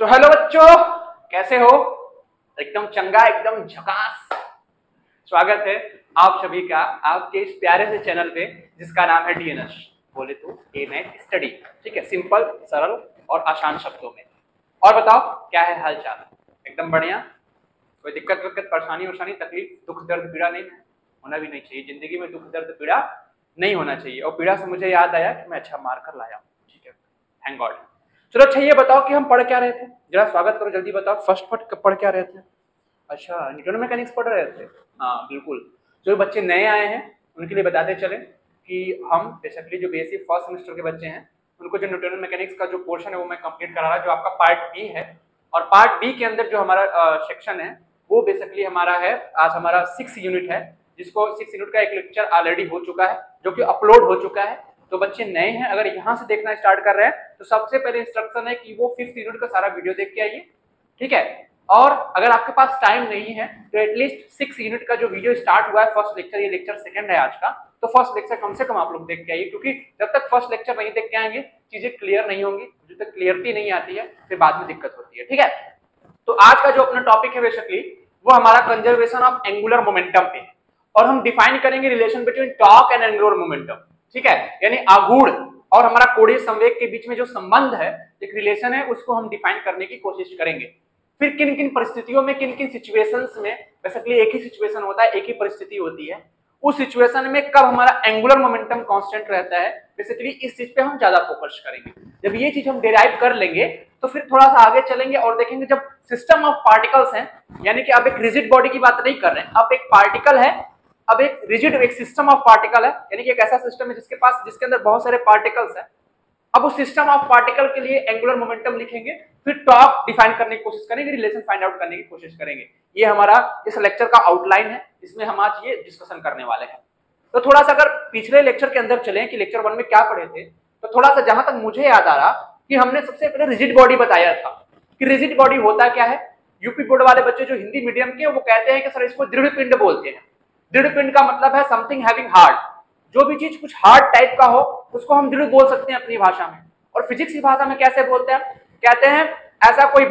तो हेलो बच्चों, कैसे हो? एकदम चंगा, एकदम झकास। स्वागत है आप सभी का आपके इस प्यारे से चैनल पे जिसका नाम है डीएनएस, बोले तो डे नाइट स्टडी। ठीक है, सिंपल, सरल और आसान शब्दों में। और बताओ क्या है हाल चाल? एकदम बढ़िया। कोई दिक्कत विक्कत, परेशानी उरेशानी, तकलीफ, दुख दर्द, पीड़ा नहीं है? होना भी नहीं चाहिए जिंदगी में। दुख दर्द पीड़ा नहीं होना चाहिए। और पीड़ा से मुझे याद आया कि मैं अच्छा मार कर लाया हूँ। ठीक है, थैंक गॉड। चलो अच्छा, ये बताओ कि हम पढ़ क्या रहे थे? जरा स्वागत करो, जल्दी बताओ। फर्स्ट पढ़ क्या रहे थे? अच्छा, न्यूटन मैकेनिक्स पढ़ रहे थे। हाँ बिल्कुल। जो बच्चे नए आए हैं उनके लिए बताते चले कि हम बेसिकली जो बेसिक फर्स्ट सेमेस्टर के बच्चे हैं उनको जो न्यूटन मैकेनिक्स का जो पोर्शन है वो मैं कंप्लीट करा रहा, जो आपका पार्ट बी है। और पार्ट बी के अंदर जो हमारा सेक्शन है वो बेसिकली हमारा है, आज हमारा 6 यूनिट है, जिसको 6 यूनिट का एक लेक्चर ऑलरेडी हो चुका है जो कि अपलोड हो चुका है। तो बच्चे नए हैं, अगर यहाँ से देखना स्टार्ट कर रहे हैं तो सबसे पहले इंस्ट्रक्शन है कि वो 5th यूनिट का सारा वीडियो देख के आइए। ठीक है, और अगर आपके पास टाइम नहीं है तो एटलीस्ट 6 यूनिट का जो वीडियो स्टार्ट हुआ है, फर्स्ट लेक्चर, ये लेक्चर सेकंड है आज का, तो फर्स्ट लेक्चर कम से कम आप लोग देख के आइए, क्योंकि जब तक फर्स्ट लेक्चर नहीं देख के आएंगे चीजें क्लियर नहीं होंगी। जब तक क्लियरिटी नहीं आती है फिर बाद में दिक्कत होती है। ठीक है, तो आज का जो अपना टॉपिक है बेसिकली वो हमारा कंजर्वेशन ऑफ एंगुलर मोमेंटम पे है। और हम डिफाइन करेंगे relation between torque and angular momentum. ठीक है, यानी आघूर्ण और हमारा कोणीय संवेग के बीच में जो संबंध है, एक रिलेशन है, उसको हम डिफाइन करने की कोशिश करेंगे। फिर किन किन परिस्थितियों में, किन किन सिचुएशंस में, बेसिकली एक ही सिचुएशन होता है, एक ही परिस्थिति होती है, उस सिचुएशन में कब हमारा एंगुलर मोमेंटम कांस्टेंट रहता है, बेसिकली इस चीज पे हम ज्यादा फोकस करेंगे। जब ये चीज हम डिराइव कर लेंगे तो फिर थोड़ा सा आगे चलेंगे और देखेंगे जब सिस्टम ऑफ पार्टिकल्स हैं, यानी कि अब एक रिजिड बॉडी की बात नहीं कर रहे हैं, अब एक पार्टिकल है, अब एक रिजिड, एक सिस्टम ऑफ पार्टिकल है, यानी कि एक ऐसा सिस्टम है जिसके अंदर बहुत सारे पार्टिकल्स हैं। अब उस सिस्टम ऑफ पार्टिकल के लिए एंगुलर मोमेंटम लिखेंगे, फिर टॉर्क डिफाइन करने की कोशिश करेंगे, रिलेशन फाइंड आउट करने की कोशिश करेंगे। ये हमारा इस लेक्चर का आउटलाइन है, इसमें हम आज ये डिस्कशन करने वाले हैं। तो थोड़ा सा अगर पिछले लेक्चर के अंदर चलें कि लेक्चर 1 में क्या पढ़े थे, तो थोड़ा सा जहां तक मुझे याद आ रहा कि हमने सबसे पहले रिजिड बॉडी बताया था कि रिजिड बॉडी होता क्या है। यूपी बोर्ड वाले बच्चे जो हिंदी मीडियम के, वो कहते हैं कि सर इसको दृढ़ पिंड बोलते हैं। दृढ़ पिंड का मतलब है समथिंग हैविंग हार्ड, जो भी चीज कुछ हार्ड टाइप का हो उसको हम दृढ़ बोल सकते हैं अपनी भाषा में। और फिजिक्स की भाषा में कैसे बोलते हैं? कहते हैं ऐसा कोई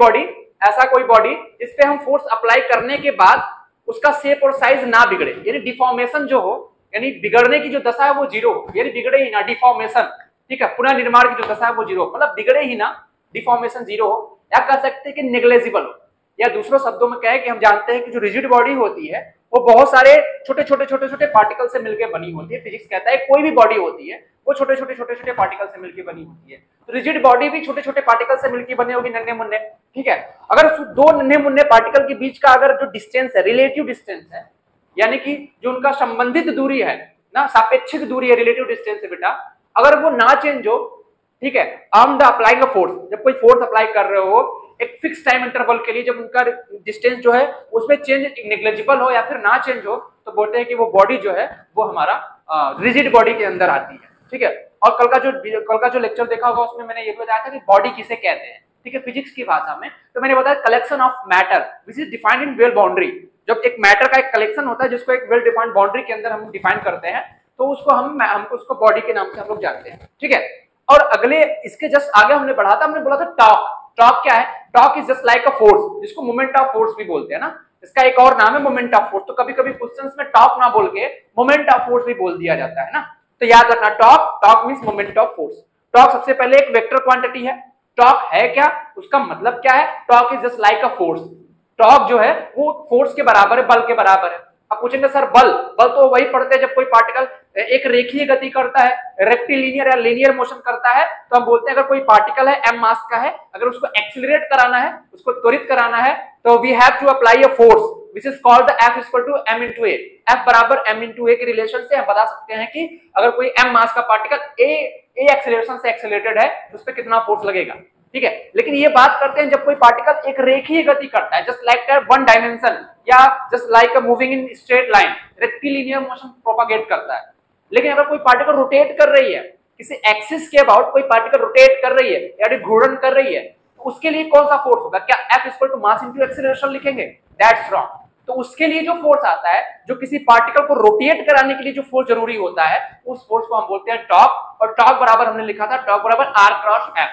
बॉडी जिस पे हम फोर्स अप्लाई करने के बाद उसका शेप और साइज ना बिगड़े, यानी डिफॉर्मेशन जो हो, यानी बिगड़ने की जो दशा है वो जीरो हो, यानी बिगड़े ही ना, डिफॉर्मेशन। ठीक है, पुनर्निर्माण की जो दशा है वो जीरो, मतलब बिगड़े ही ना, डिफॉर्मेशन जीरो हो, या कह सकते हैं कि नेग्लेजिबल हो। या दूसरों शब्दों में कहें कि हम जानते हैं कि जो रिजिड बॉडी होती है वो बहुत सारे छोटे छोटे पार्टिकल से मिलकर बनी होती है। फिजिक्स कहता है कोई भी बॉडी होती है वो छोटे छोटे पार्टिकल से मिलकर बनी होती है। तो रिजिड बॉडी भी छोटे छोटे पार्टिकल से मिलकर बनी होगी, नन्हे मुन्ने। ठीक है, अगर उस दो नन्हे मुन्ने पार्टिकल के बीच का अगर जो डिस्टेंस है, रिलेटिव डिस्टेंस है, यानी कि जो उनका संबंधित दूरी है ना, सापेक्षिक दूरी है, रिलेटिव डिस्टेंस है बेटा, अगर वो ना चेंज हो, ठीक है, arm the applying a force, जब कोई फोर्स अप्लाई कर रहे हो एक फिक्स टाइम इंटरवल के लिए, जब उनका डिस्टेंस जो है उसमें चेंज नेग्लिजिबल हो या फिर ना चेंज हो, तो बोलते हैं कि वो बॉडी जो है वो हमारा रिजिड बॉडी के अंदर आती है। ठीक है, और कल का जो लेक्चर देखा होगा उसमें मैंने ये बताया था कि बॉडी किसे कहते हैं। ठीक है, फिजिक्स की भाषा में तो मैंने बताया collection of matter which is defined in well boundary. जब एक मैटर का एक कलेक्शन होता है जिसको एक वेल डिफाइंड बाउंड्री के अंदर हम डिफाइन करते हैं, तो उसको हमको उसको बॉडी के नाम से हम लोग जानते हैं। ठीक है, और अगले इसके जस्ट आगे हमने बढ़ा था, हमने बोला था टॉर्क। टॉर्क क्या है? Torque is just like a force, जिसको मोमेंट ऑफ फोर्स भी बोलते हैं ना, इसका एक और नाम है मोमेंट ऑफ फोर्स। तो कभी कभी क्वेश्चंस में टॉर्क ना बोल के मोमेंट ऑफ फोर्स भी बोल दिया जाता है ना, तो याद रखना torque means moment of force. Torque सबसे पहले एक वेक्टर क्वांटिटी है। टॉर्क है क्या, उसका मतलब क्या है? Torque is just like a force. Torque जो है वो फोर्स के बराबर है, बल के बराबर है। अब पूछेंगे सर बल तो वही पढ़ते हैं जब कोई पार्टिकल एक रेखीय गति करता है, रेक्टिलिनियर या लीनियर मोशन करता है, तो हम बोलते हैं अगर कोई पार्टिकल है m मास का है, अगर उसको एक्सीलरेट कराना है, उसको त्वरित कराना है, तो we have to apply a force which is called the F equal to m into a। F बराबर m into a के रिलेशन से हम बता सकते हैं कि अगर कोई m मास का पार्टिकल a एक्सीलरेशन से एक्सीलरेटेड है तो उस पर कितना फोर्स लगेगा। ठीक है, लेकिन ये बात करते हैं जब कोई पार्टिकल एक रेखीय गति करता है, जस्ट लाइक वन डायमेंशन, या just like moving in straight line, rectilinear motion propagate करता है। लेकिन अगर कोई पार्टिकल रोटेट कर रही है, किसी एक्सिस के अबाउट कोई पार्टिकल रोटेट कर रही है या घूर्णन कर रही है, तो उसके लिए कौन सा फोर्स होगा? क्या F equal to mass into acceleration लिखेंगे? That's wrong. तो उसके लिए जो फोर्स आता है, जो किसी पार्टिकल को रोटेट कराने के लिए जो फोर्स जरूरी होता है, उस फोर्स को हम बोलते हैं टॉर्क। और टॉर्क बराबर हमने लिखा था, टॉर्क बराबर R क्रॉस F।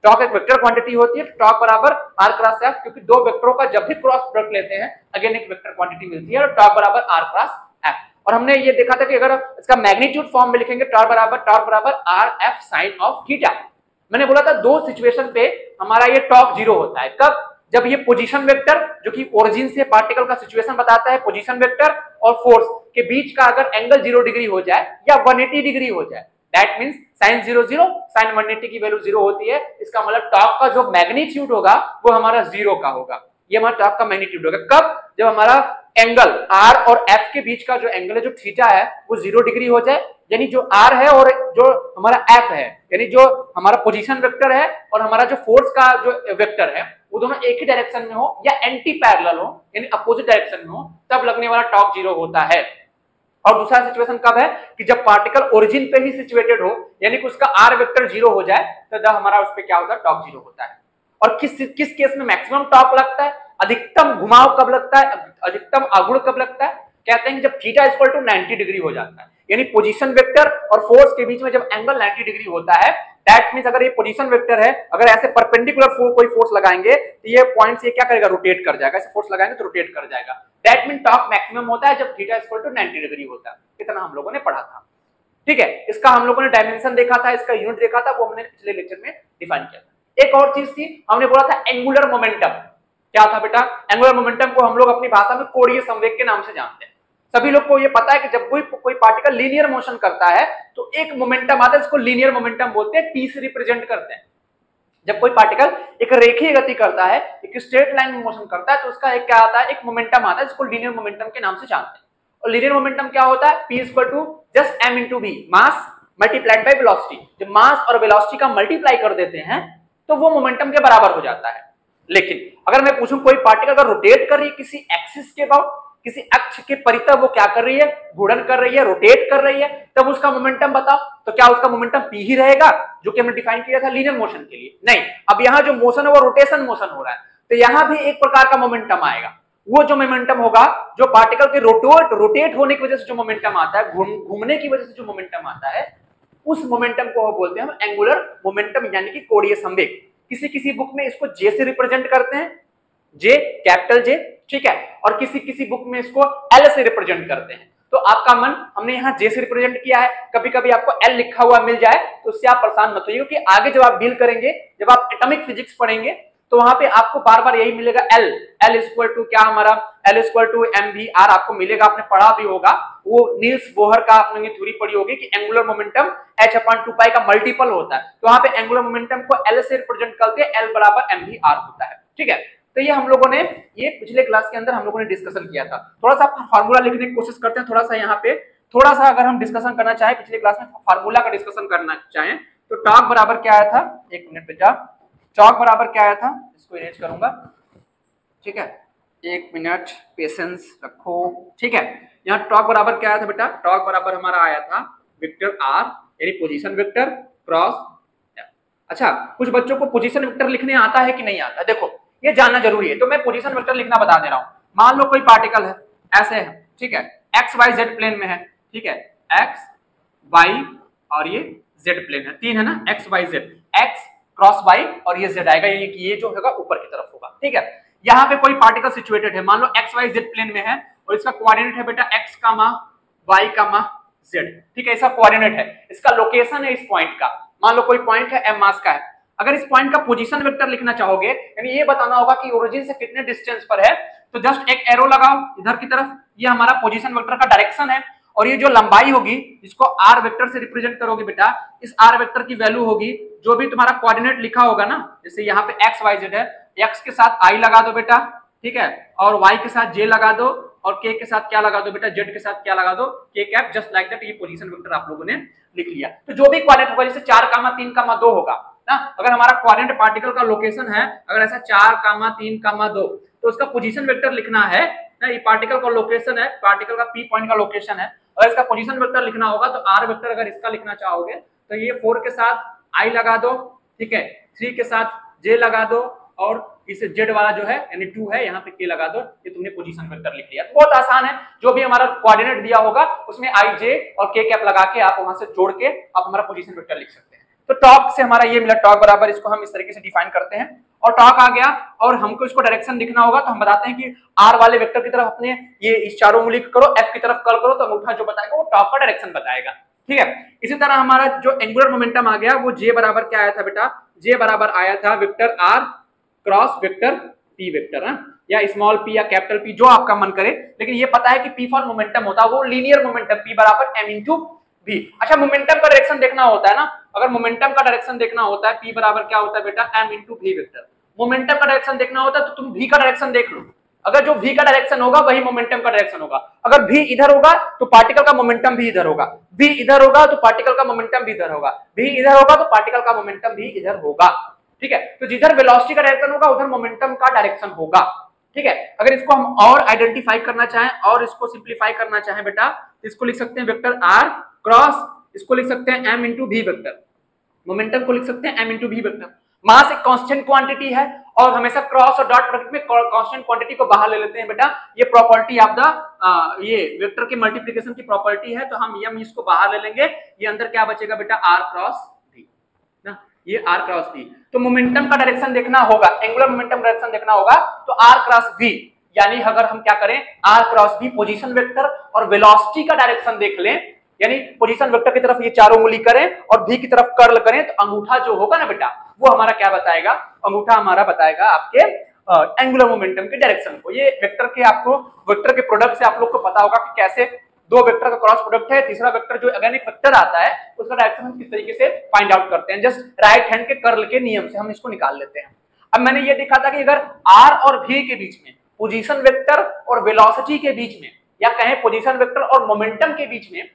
टॉर्क एक वेक्टर क्वांटिटी होती है, टॉर्क बराबर r क्रॉस f, क्योंकि दो वेक्टरों का जब भी क्रॉस प्रोडक्ट लेते हैं अगेन एक वेक्टर क्वांटिटी मिलती है, और टॉर्क बराबर r क्रॉस f। और हमने ये देखा था कि अगर इसका मैग्नीट्यूड फॉर्म में लिखेंगे टॉर्क बराबर r f sin of theta. मैंने बोला था दो सिचुएशन पे हमारा ये टॉर्क जीरो होता है। कब? जब ये पोजीशन वेक्टर जो कि ओरिजिन से पार्टिकल का सिचुएशन बताता है, पोजीशन वेक्टर और फोर्स के बीच का अगर एंगल 0 डिग्री हो जाए या 180 डिग्री हो जाए, दैट मींस sin 0 0 sin 180 की वैल्यू 0 होती है। इसका मतलब टॉर्क का जो मैग्नीट्यूड होगा वो हमारा 0 का होगा। ये हमारा टॉर्क का मैग्नीट्यूड होगा। कब? जब हमारा एंगल r और f के बीच का जो एंगल है, जो थीटा है, वो 0 डिग्री हो जाए, यानी जो r है और जो हमारा f है, यानी जो हमारा पोजीशन वेक्टर है और हमारा जो फोर्स का जो वेक्टर है, वो दोनों एक ही डायरेक्शन में हो या एंटी पैरेलल हो, यानी अपोजिट डायरेक्शन में हो, तब लगने वाला टॉर्क 0 होता है। और दूसरा सिचुएशन कब है? कि जब पार्टिकल ओरिजिन पे ही सिचुएटेड हो, यानी कि उसका r वेक्टर 0 हो जाए, तो जब हमारा उस पे क्या होता है? टॉर्क 0 होता है। और किस केस में मैक्सिमम टॉर्क लगता है? अधिकतम घुमाव कब लगता है? अधिकतम आघूर्ण कब लगता है? कहते हैं कि जब थीटा इक्वल टू 90 डिग्री हो जाता है, यानी पोजीशन वेक्टर और फोर्स के बीच में जब एंगल 90 डिग्री होता है, दैट मींस अगर ये पोजीशन वेक्टर है, अगर ऐसे परपेंडिकुलर कोई फोर्स लगाएंगे तो ये पॉइंट से क्या करेगा? रोटेट कर जाएगा। ऐसे फोर्स लगाएंगे तो रोटेट कर जाएगा। दैट मींस टॉर्क मैक्सिमम होता है जब थीटा इक्वल टू 90 डिग्री होता है। इतना हम लोगों ने पढ़ा था, ठीक है। इसका हम लोगों ने डायमेंशन देखा था, इसका यूनिट देखा था, वो हमने पिछले लेक्चर में डिफाइन किया था। एक और चीज थी, हमने बोला था एंगुलर मोमेंटम। क्या था बेटा? एंगुलर मोमेंटम को हम लोग अपनी भाषा में कोणीय संवेग के नाम से जानते हैं। सभी लोग को ये पता है कि जब कोई पार्टिकल लीनियर मोशन करता है तो एक मोमेंटम आता है, इसको लीनियर मोमेंटम बोलते हैं, टी से रिप्रेजेंट करते हैं। जब कोई पार्टिकल एक रेखीय गति करता है, एक स्ट्रेट लाइन में मोशन करता है, तो उसका एक क्या आता है? एक मोमेंटम आता है, जिसको लीनियर मोमेंटम के नाम से जानते हैं। और लीनियर मोमेंटम क्या होता है? P equal to just m into v, mass multiplied by velocity. जब मास और वेलोसिटी का मल्टीप्लाई कर देते हैं तो वो मोमेंटम के बराबर हो जाता है। लेकिन अगर मैं पूछूं कोई पार्टिकल अगर रोटेट कर रही है किसी एक्सिस के अबाउट, किसी अक्ष के परितः, वो क्या कर रही है? घूर्णन कर रही है, रोटेट कर रही है, तब उसका मोमेंटम बताओ। तो क्या उसका मोमेंटम p ही रहेगा, जो कि हमने डिफाइन किया था लीनियर मोशन के लिए? नहीं। अब यहाँ जो मोशन है वो रोटेशन मोशन हो रहा है, तो यहाँ भी एक प्रकार का मोमेंटम आएगा। वो जो मोमेंटम होगा, जो पार्टिकल के रोटेट होने की वजह से जो मोमेंटम आता है, घूमने की वजह से जो मोमेंटम आता है, उस मोमेंटम को बोलते हैं हम एंगुलर मोमेंटम, यानी कि कोणीय संवेग। किसी किसी बुक में इसको जे से रिप्रेजेंट करते हैं, जे, कैपिटल जे, ठीक है, और किसी किसी बुक में इसको एल से रिप्रेजेंट करते हैं। तो आपका मन, हमने यहाँ जे से रिप्रेजेंट किया है, कभी कभी आपको एल लिखा हुआ मिल जाए तो उससे आप परेशान मत होइए, क्योंकि आगे जब आप डील करेंगे, जब आप एटॉमिक फिजिक्स पढ़ेंगे, तो वहां पे आपको बार बार यही मिलेगा, एल इक्वल टू क्या हमारा, L equal to M V R आपको मिलेगा। आपने पढ़ा भी होगा, वो नील्स बोहर का आपने थ्योरी पढ़ी होगी कि एंगुलर मोमेंटम h/2π का मल्टीपल होता है। तो वहां पे एंगुलर मोमेंटम को एल से रिप्रेजेंट करते हैं, एल बराबर एम वी आर होता है, ठीक है। तो ये हम लोगों ने, ये पिछले क्लास के अंदर हम लोगों ने डिस्कशन किया था। थोड़ा सा फार्मूला लिखने की कोशिश करते हैं, थोड़ा सा यहाँ पे थोड़ा सा अगर हम डिस्कशन करना चाहें, पिछले क्लास में फार्मूला का डिस्कशन करना चाहें, तो टॉर्क बराबर क्या आया था? एक मिनट बेटा, टॉर्क बराबर क्या आया था? इसको इरेज करूंगा, ठीक है, एक मिनट पेशेंस रखो, ठीक है। यहाँ टॉर्क बराबर क्या आया था बेटा? टॉर्क बराबर हमारा आया था वेक्टर आर, यानी पोजीशन वेक्टर क्रॉस। अच्छा, कुछ बच्चों को पोजीशन वेक्टर लिखने आता है कि नहीं आता? देखो, ये जानना जरूरी है, तो मैं पोजीशन वेक्टर लिखना बता दे रहा हूं। मान लो कोई पार्टिकल है, ऐसे है, ठीक है, एक्स वाई जेड प्लेन में है, ठीक है, एक्स वाई और ये जेड प्लेन है, तीन है ना, X Y Z, X cross Y और ये जेड आएगा, ये जो होगा ऊपर की तरफ होगा, ठीक है। यहाँ पे कोई पार्टिकल सिचुएटेड है, मान लो एक्स वाई जेड प्लेन में है, और इसका कोऑर्डिनेट है बेटा X comma Y comma Z, ठीक है, इसका कोऑर्डिनेट है, इसका लोकेशन है इस पॉइंट का। मान लो कोई पॉइंट है एम मास का है, अगर इस पॉइंट का पोजीशन वेक्टर लिखना चाहोगे, यानी ये बताना होगा कि ओरिजिन से कितने डिस्टेंस पर है, तो जस्ट एक एरो लगाओ इधर की तरफ, ये हमारा पोजीशन वेक्टर का डायरेक्शन है। और ये जो लंबाई होगी, इसको आर वेक्टर से रिप्रेजेंट करोगे बेटा, इस आर वेक्टर की वैल्यू होगी जो भी तुम्हारा कोऑर्डिनेट लिखा होगा ना, जैसे यहाँ पे एक्स वाई जेड है, एक्स के साथ आई लगा दो बेटा, ठीक है, और वाई के साथ जे लगा दो, और के के साथ क्या लगा दो बेटा, जेड के साथ क्या लगा दो, के कैप, जस्ट लाइक दैट। ये पोजीशन वेक्टर आप लोगों ने लिख लिया। तो जो भी कोऑर्डिनेट होगा, जैसे 4,3,2 होगा ना, अगर हमारा कोऑर्डिनेट पार्टिकल का लोकेशन है, अगर ऐसा 4,3,2, तो उसका पोजीशन वेक्टर लिखना है ना, ये पार्टिकल का लोकेशन है, पार्टिकल का पी पॉइंट का लोकेशन है, अगर इसका पोजीशन वेक्टर लिखना होगा तो आर वेक्टर अगर इसका लिखना चाहोगे तो ये 4 के साथ आई लगा दो, ठीक है, 3 के साथ जे लगा दो, और इस जेड वाला जो है यानी 2 है, यहाँ पे के लगा दो, ये तुमने पोजीशन वेक्टर लिख लिया। तो बहुत आसान है, जो भी हमारा कोऑर्डिनेट दिया होगा उसमें आई जे और के कैप लगा के आप वहां से जोड़ के आप हमारा पोजीशन वेक्टर लिख सकते हैं। तो टॉर्क से हमारा ये मिला, टॉर्क बराबर, इसको हम इस तरीके से डिफाइन करते हैं और टॉर्क आ गया और हमको इसको डायरेक्शन दिखना होगा तो हम बताते हैं कि आर वाले वेक्टर की तरफ अपने ये इस चारों उंगली करो, एफ की तरफ कर्ल करो तो अंगूठा जो बताएगा वो टॉर्क का डायरेक्शन बताएगा। ठीक है, इसी तरह हमारा जो एंगुलर मोमेंटम आ गया वो जे बराबर क्या आया था बेटा, जे बराबर आया था vector R cross vector P vector, या स्मॉल पी या कैपिटल पी, जो आपका मन करे, लेकिन ये पता है कि पी फॉर मोमेंटम होता है वो लीनियर मोमेंटम, पी बराबर एम इंटू भी। अच्छा, मोमेंटम का डायरेक्शन देखना होता है ना, अगर मोमेंटम का डायरेक्शन देखना होता है पी बराबर क्या होता है बेटा, M into V vector. Momentum का डायरेक्शन देखना होता है तो तुम भी का डायरेक्शन देख लो, अगर जो v का डायरेक्शन होगा वही मोमेंटम का डायरेक्शन होगा। अगर v इधर होगा तो पार्टिकल का मोमेंटम भी इधर होगा, v इधर होगा तो पार्टिकल का मोमेंटम भी इधर होगा, v इधर होगा तो पार्टिकल का मोमेंटम भी इधर होगा। ठीक है, तो जिधर वेलोसिटी का डायरेक्शन होगा उधर मोमेंटम का डायरेक्शन होगा। ठीक है, अगर इसको हम और आइडेंटिफाई करना चाहें और इसको सिंप्लीफाई करना चाहें बेटा तो इसको लिख सकते हैं वेक्टर आर क्रॉस, इसको लिख सकते हैं M into V vector, momentum को लिख सकते हैं M into V vector. Mass एक कांस्टेंट क्वांटिटी है और हमेशा क्रॉस और डॉट प्रोडक्ट में कांस्टेंट क्वांटिटी को बाहर ले लेते हैं बेटा, ये प्रॉपर्टी ऑफ द ये वेक्टर के मल्टीप्लिकेशन की प्रॉपर्टी है, तो हम यम इसको बाहर ले लेंगे, ये अंदर क्या बचेगा बेटा, आर क्रॉस वी ना, ये आर क्रॉस वी। तो मोमेंटम का डायरेक्शन देखना होगा, एंगुलर मोमेंटम डायरेक्शन देखना होगा तो आर क्रॉस वी, यानी अगर हम क्या करें R cross V position vector और वेलोसिटी का डायरेक्शन देख लें, यानी पोजीशन वेक्टर की तरफ ये चारों उंगली करें और भी की तरफ कर्ल करें तो अंगूठा जो होगा ना बेटा वो हमारा क्या बताएगा, अंगूठा हमारा बताएगा आपके एंगुलर मोमेंटम के डायरेक्शन को। ये वेक्टर के आपको वेक्टर के प्रोडक्ट से आप लोग को पता होगा कि कैसे दो वेक्टर का क्रॉस प्रोडक्ट है, तीसरा वेक्टर जो अगेन एक वेक्टर आता है उसका डायरेक्शन हम किस तरीके से फाइंड आउट करते हैं, जस्ट राइट हैंड के कर्ल के नियम से हम इसको निकाल लेते हैं। अब मैंने ये देखा था कि अगर आर और भी के बीच में, पोजीशन वेक्टर और वेलोसिटी के बीच में, या कहें पोजीशन वेक्टर और मोमेंटम के बीच में,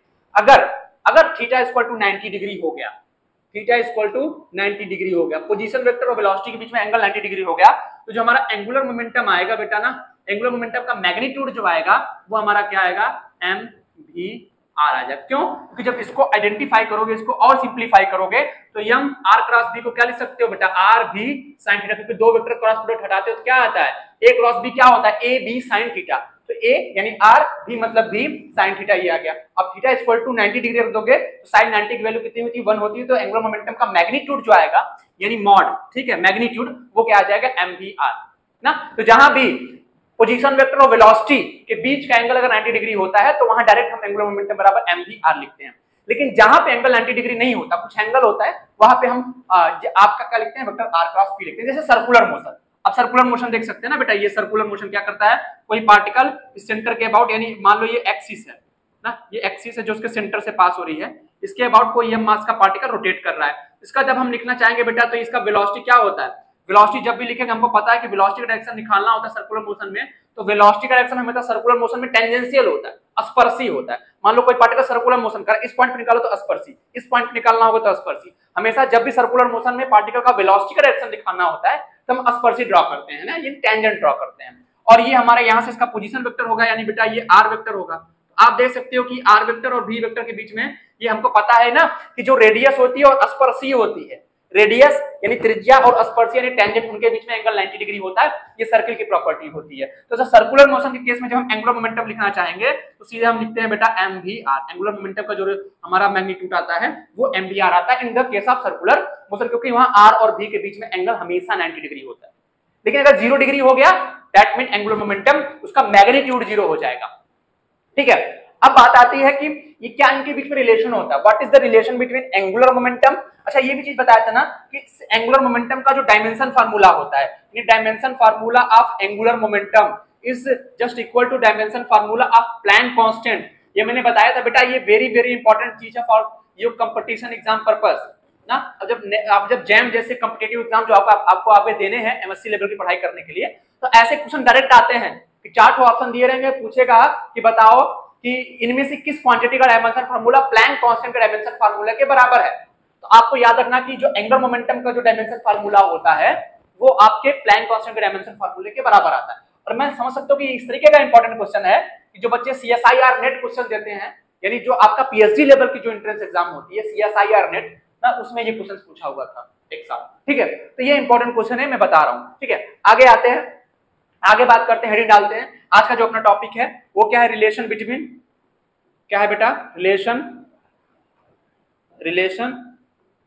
अगर थीटा इक्वल टू 90 डिग्री हो गया, थीटा इक्वल टू 90 डिग्री हो गया, पोजीशन वेक्टर और वेलोसिटी के बीच में एंगल 90 डिग्री हो गया, तो जो हमारा एंगुलर मोमेंटम आएगा बेटा ना, एंगुलर मोमेंटम का मैग्नीट्यूड जो आएगा वो हमारा क्या आएगा, एम भी आर आ जाएगा। क्यों? क्योंकि जब इसको आइडेंटिफाई करोगे, इसको और सिंप्लीफाई करोगे तो यम आर क्रॉस बी को क्या लिख सकते हो बेटा, आर भी साइन थीटा, क्योंकि दो वेक्टर क्रॉस प्रोडक्ट हटाते हो तो क्या आता है, ए क्रॉस बी क्या होता है, ए बी साइन थीटा, तो ए यानी आर भी मतलब भी साइन थीटा, ये आ गया। अब थीटा इक्वल टू 90 डिग्री रख दोगे तो साइन 90 की वैल्यू कितनी होती है, 1 होती है, तो एंगुलर मोमेंटम का मैग्नीट्यूड जो आएगा यानी मॉड, ठीक है, मैग्नीट्यूड वो क्या आ जाएगा, एम वी आर ना। तो जहां भी पोजीशन वेक्टर और वेलोसिटी के बीच का एंगल अगर 90 डिग्री होता है तो वहां डायरेक्ट हम एंगुलर मोमेंटम बराबर एम वी आर लिखते हैं। लेकिन जहां पे एंगल 90 डिग्री नहीं होता, कुछ एंगल होता है, वहां पे हम आपका क्या लिखते हैं, वेक्टर आर क्रॉस पी लिखते हैं। जैसे सर्कुलर मोशन, अब सर्कुलर मोशन देख सकते हैं ना बेटा, ये सर्कुलर मोशन क्या करता है, कोई पार्टिकल इस सेंटर के अबाउट, यानी मान लो ये एक्सिस है ना, ये एक्सिस है जो उसके सेंटर से पास हो रही है, इसके अबाउट कोई एम मास का पार्टिकल रोटेट कर रहा है, इसका जब हम लिखना चाहेंगे बेटा तो इसका वेलोसिटी क्या होता है, वेलोसिटी जब भी लिखेंगे हमको पता है कि वेलोसिटी का डायरेक्शन निकालना होता है सर्कुलर मोशन में, तो वेलोसिटी का डायरेक्शन हमेशा सर्कुलर मोशन में टेंजेंशियल होता है, स्पर्शी होता है। मान लो कोई पार्टिकल सर्कुलर मोशन कर, इस पॉइंट पे निकालो तो स्पर्शी, इस पॉइंट पे निकालना होगा तो स्पर्शी। हमेशा जब भी सर्कुलर मोशन में पार्टिकल का वेलोसिटी का डायरेक्शन दिखाना होता है तो हम स्पर्शी ड्रॉ करते हैं ना, ये टेंजेंट ड्रॉ करते हैं। और ये हमारे यहाँ से इसका पोजीशन वेक्टर होगा, यानी बेटा ये आर वेक्टर होगा। आप देख सकते हो कि आर वेक्टर और भी वेक्टर के बीच में ये हमको पता है ना कि जो रेडियस होती है और स्पर्शी होती है, रेडियस यानी त्रिज्या और स्पर्शी यानी टेंजेंट, उनके बीच में एंगल 90 डिग्री होता है, ये सर्कल की प्रॉपर्टी होती है। तो सर्कुलर मोशन के केस में जब हम एंगुलर मोमेंटम लिखना चाहेंगे तो सीधे हम लिखते हैं बेटा M V R, angular momentum का जो हमारा मैग्नीट्यूड आता है वो एम वी आर आता है in the case of circular motion, क्योंकि वहां आर और भी के बीच में एंगल हमेशा 90 डिग्री होता है। लेकिन अगर 0 डिग्री हो गया दैट मीन एंगुलर मोमेंटम उसका मैग्नीट्यूड 0 हो जाएगा। ठीक है, अब बात आती है कि ये क्या इनके बीच में रिलेशन होता है, what is the relation between angular momentum. अच्छा, ये भी चीज बताया था ना कि एंगुलर मोमेंटम का जो डायमेंशन फार्मूला होता है, ये dimension formula of angular momentum is just equal to dimension formula of Planck constant. ये मैंने बताया था बेटा, ये वेरी वेरी इंपॉर्टेंट चीज है for your competition exam purpose ना। अब जब जैम जैसे कॉम्पिटिटिव एग्जाम जो आपको आगे देने हैं एमएससी लेवल की पढ़ाई करने के लिए, तो ऐसे क्वेश्चन डायरेक्ट आते हैं कि 4 ऑप्शन दिए रहेंगे, पूछेगा कि बताओ कि इनमें से किस क्वांटिटी का डायमेंशन फार्मूला प्लैंक कांस्टेंट के डायमेंशन फार्मूला के बराबर है। तो आपको याद रखना कि जो एंगुलर मोमेंटम का जो डायमेंशन फार्मूला होता है वो आपके प्लैंक कांस्टेंट के डायमेंशन फार्मूले के बराबर आता है। और मैं समझ सकता हूं कि इस तरीके का इंपॉर्टेंट क्वेश्चन है कि जो बच्चे सीएसआईआर नेट क्वेश्चन देते हैं, यानी जो आपका पीएचडी लेवल की जो एंट्रेंस एग्जाम होती है सीएसआईआर नेट ना, उसमें ये क्वेश्चन पूछा हुआ था एक साल। ठीक है, तो ये इंपॉर्टेंट क्वेश्चन है, मैं बता रहा हूं। ठीक है, आगे आते हैं, आगे बात करते हैं, हेडिंग डालते हैं। आज का जो अपना टॉपिक है वो क्या है, रिलेशन बिटवीन, क्या है बेटा, रिलेशन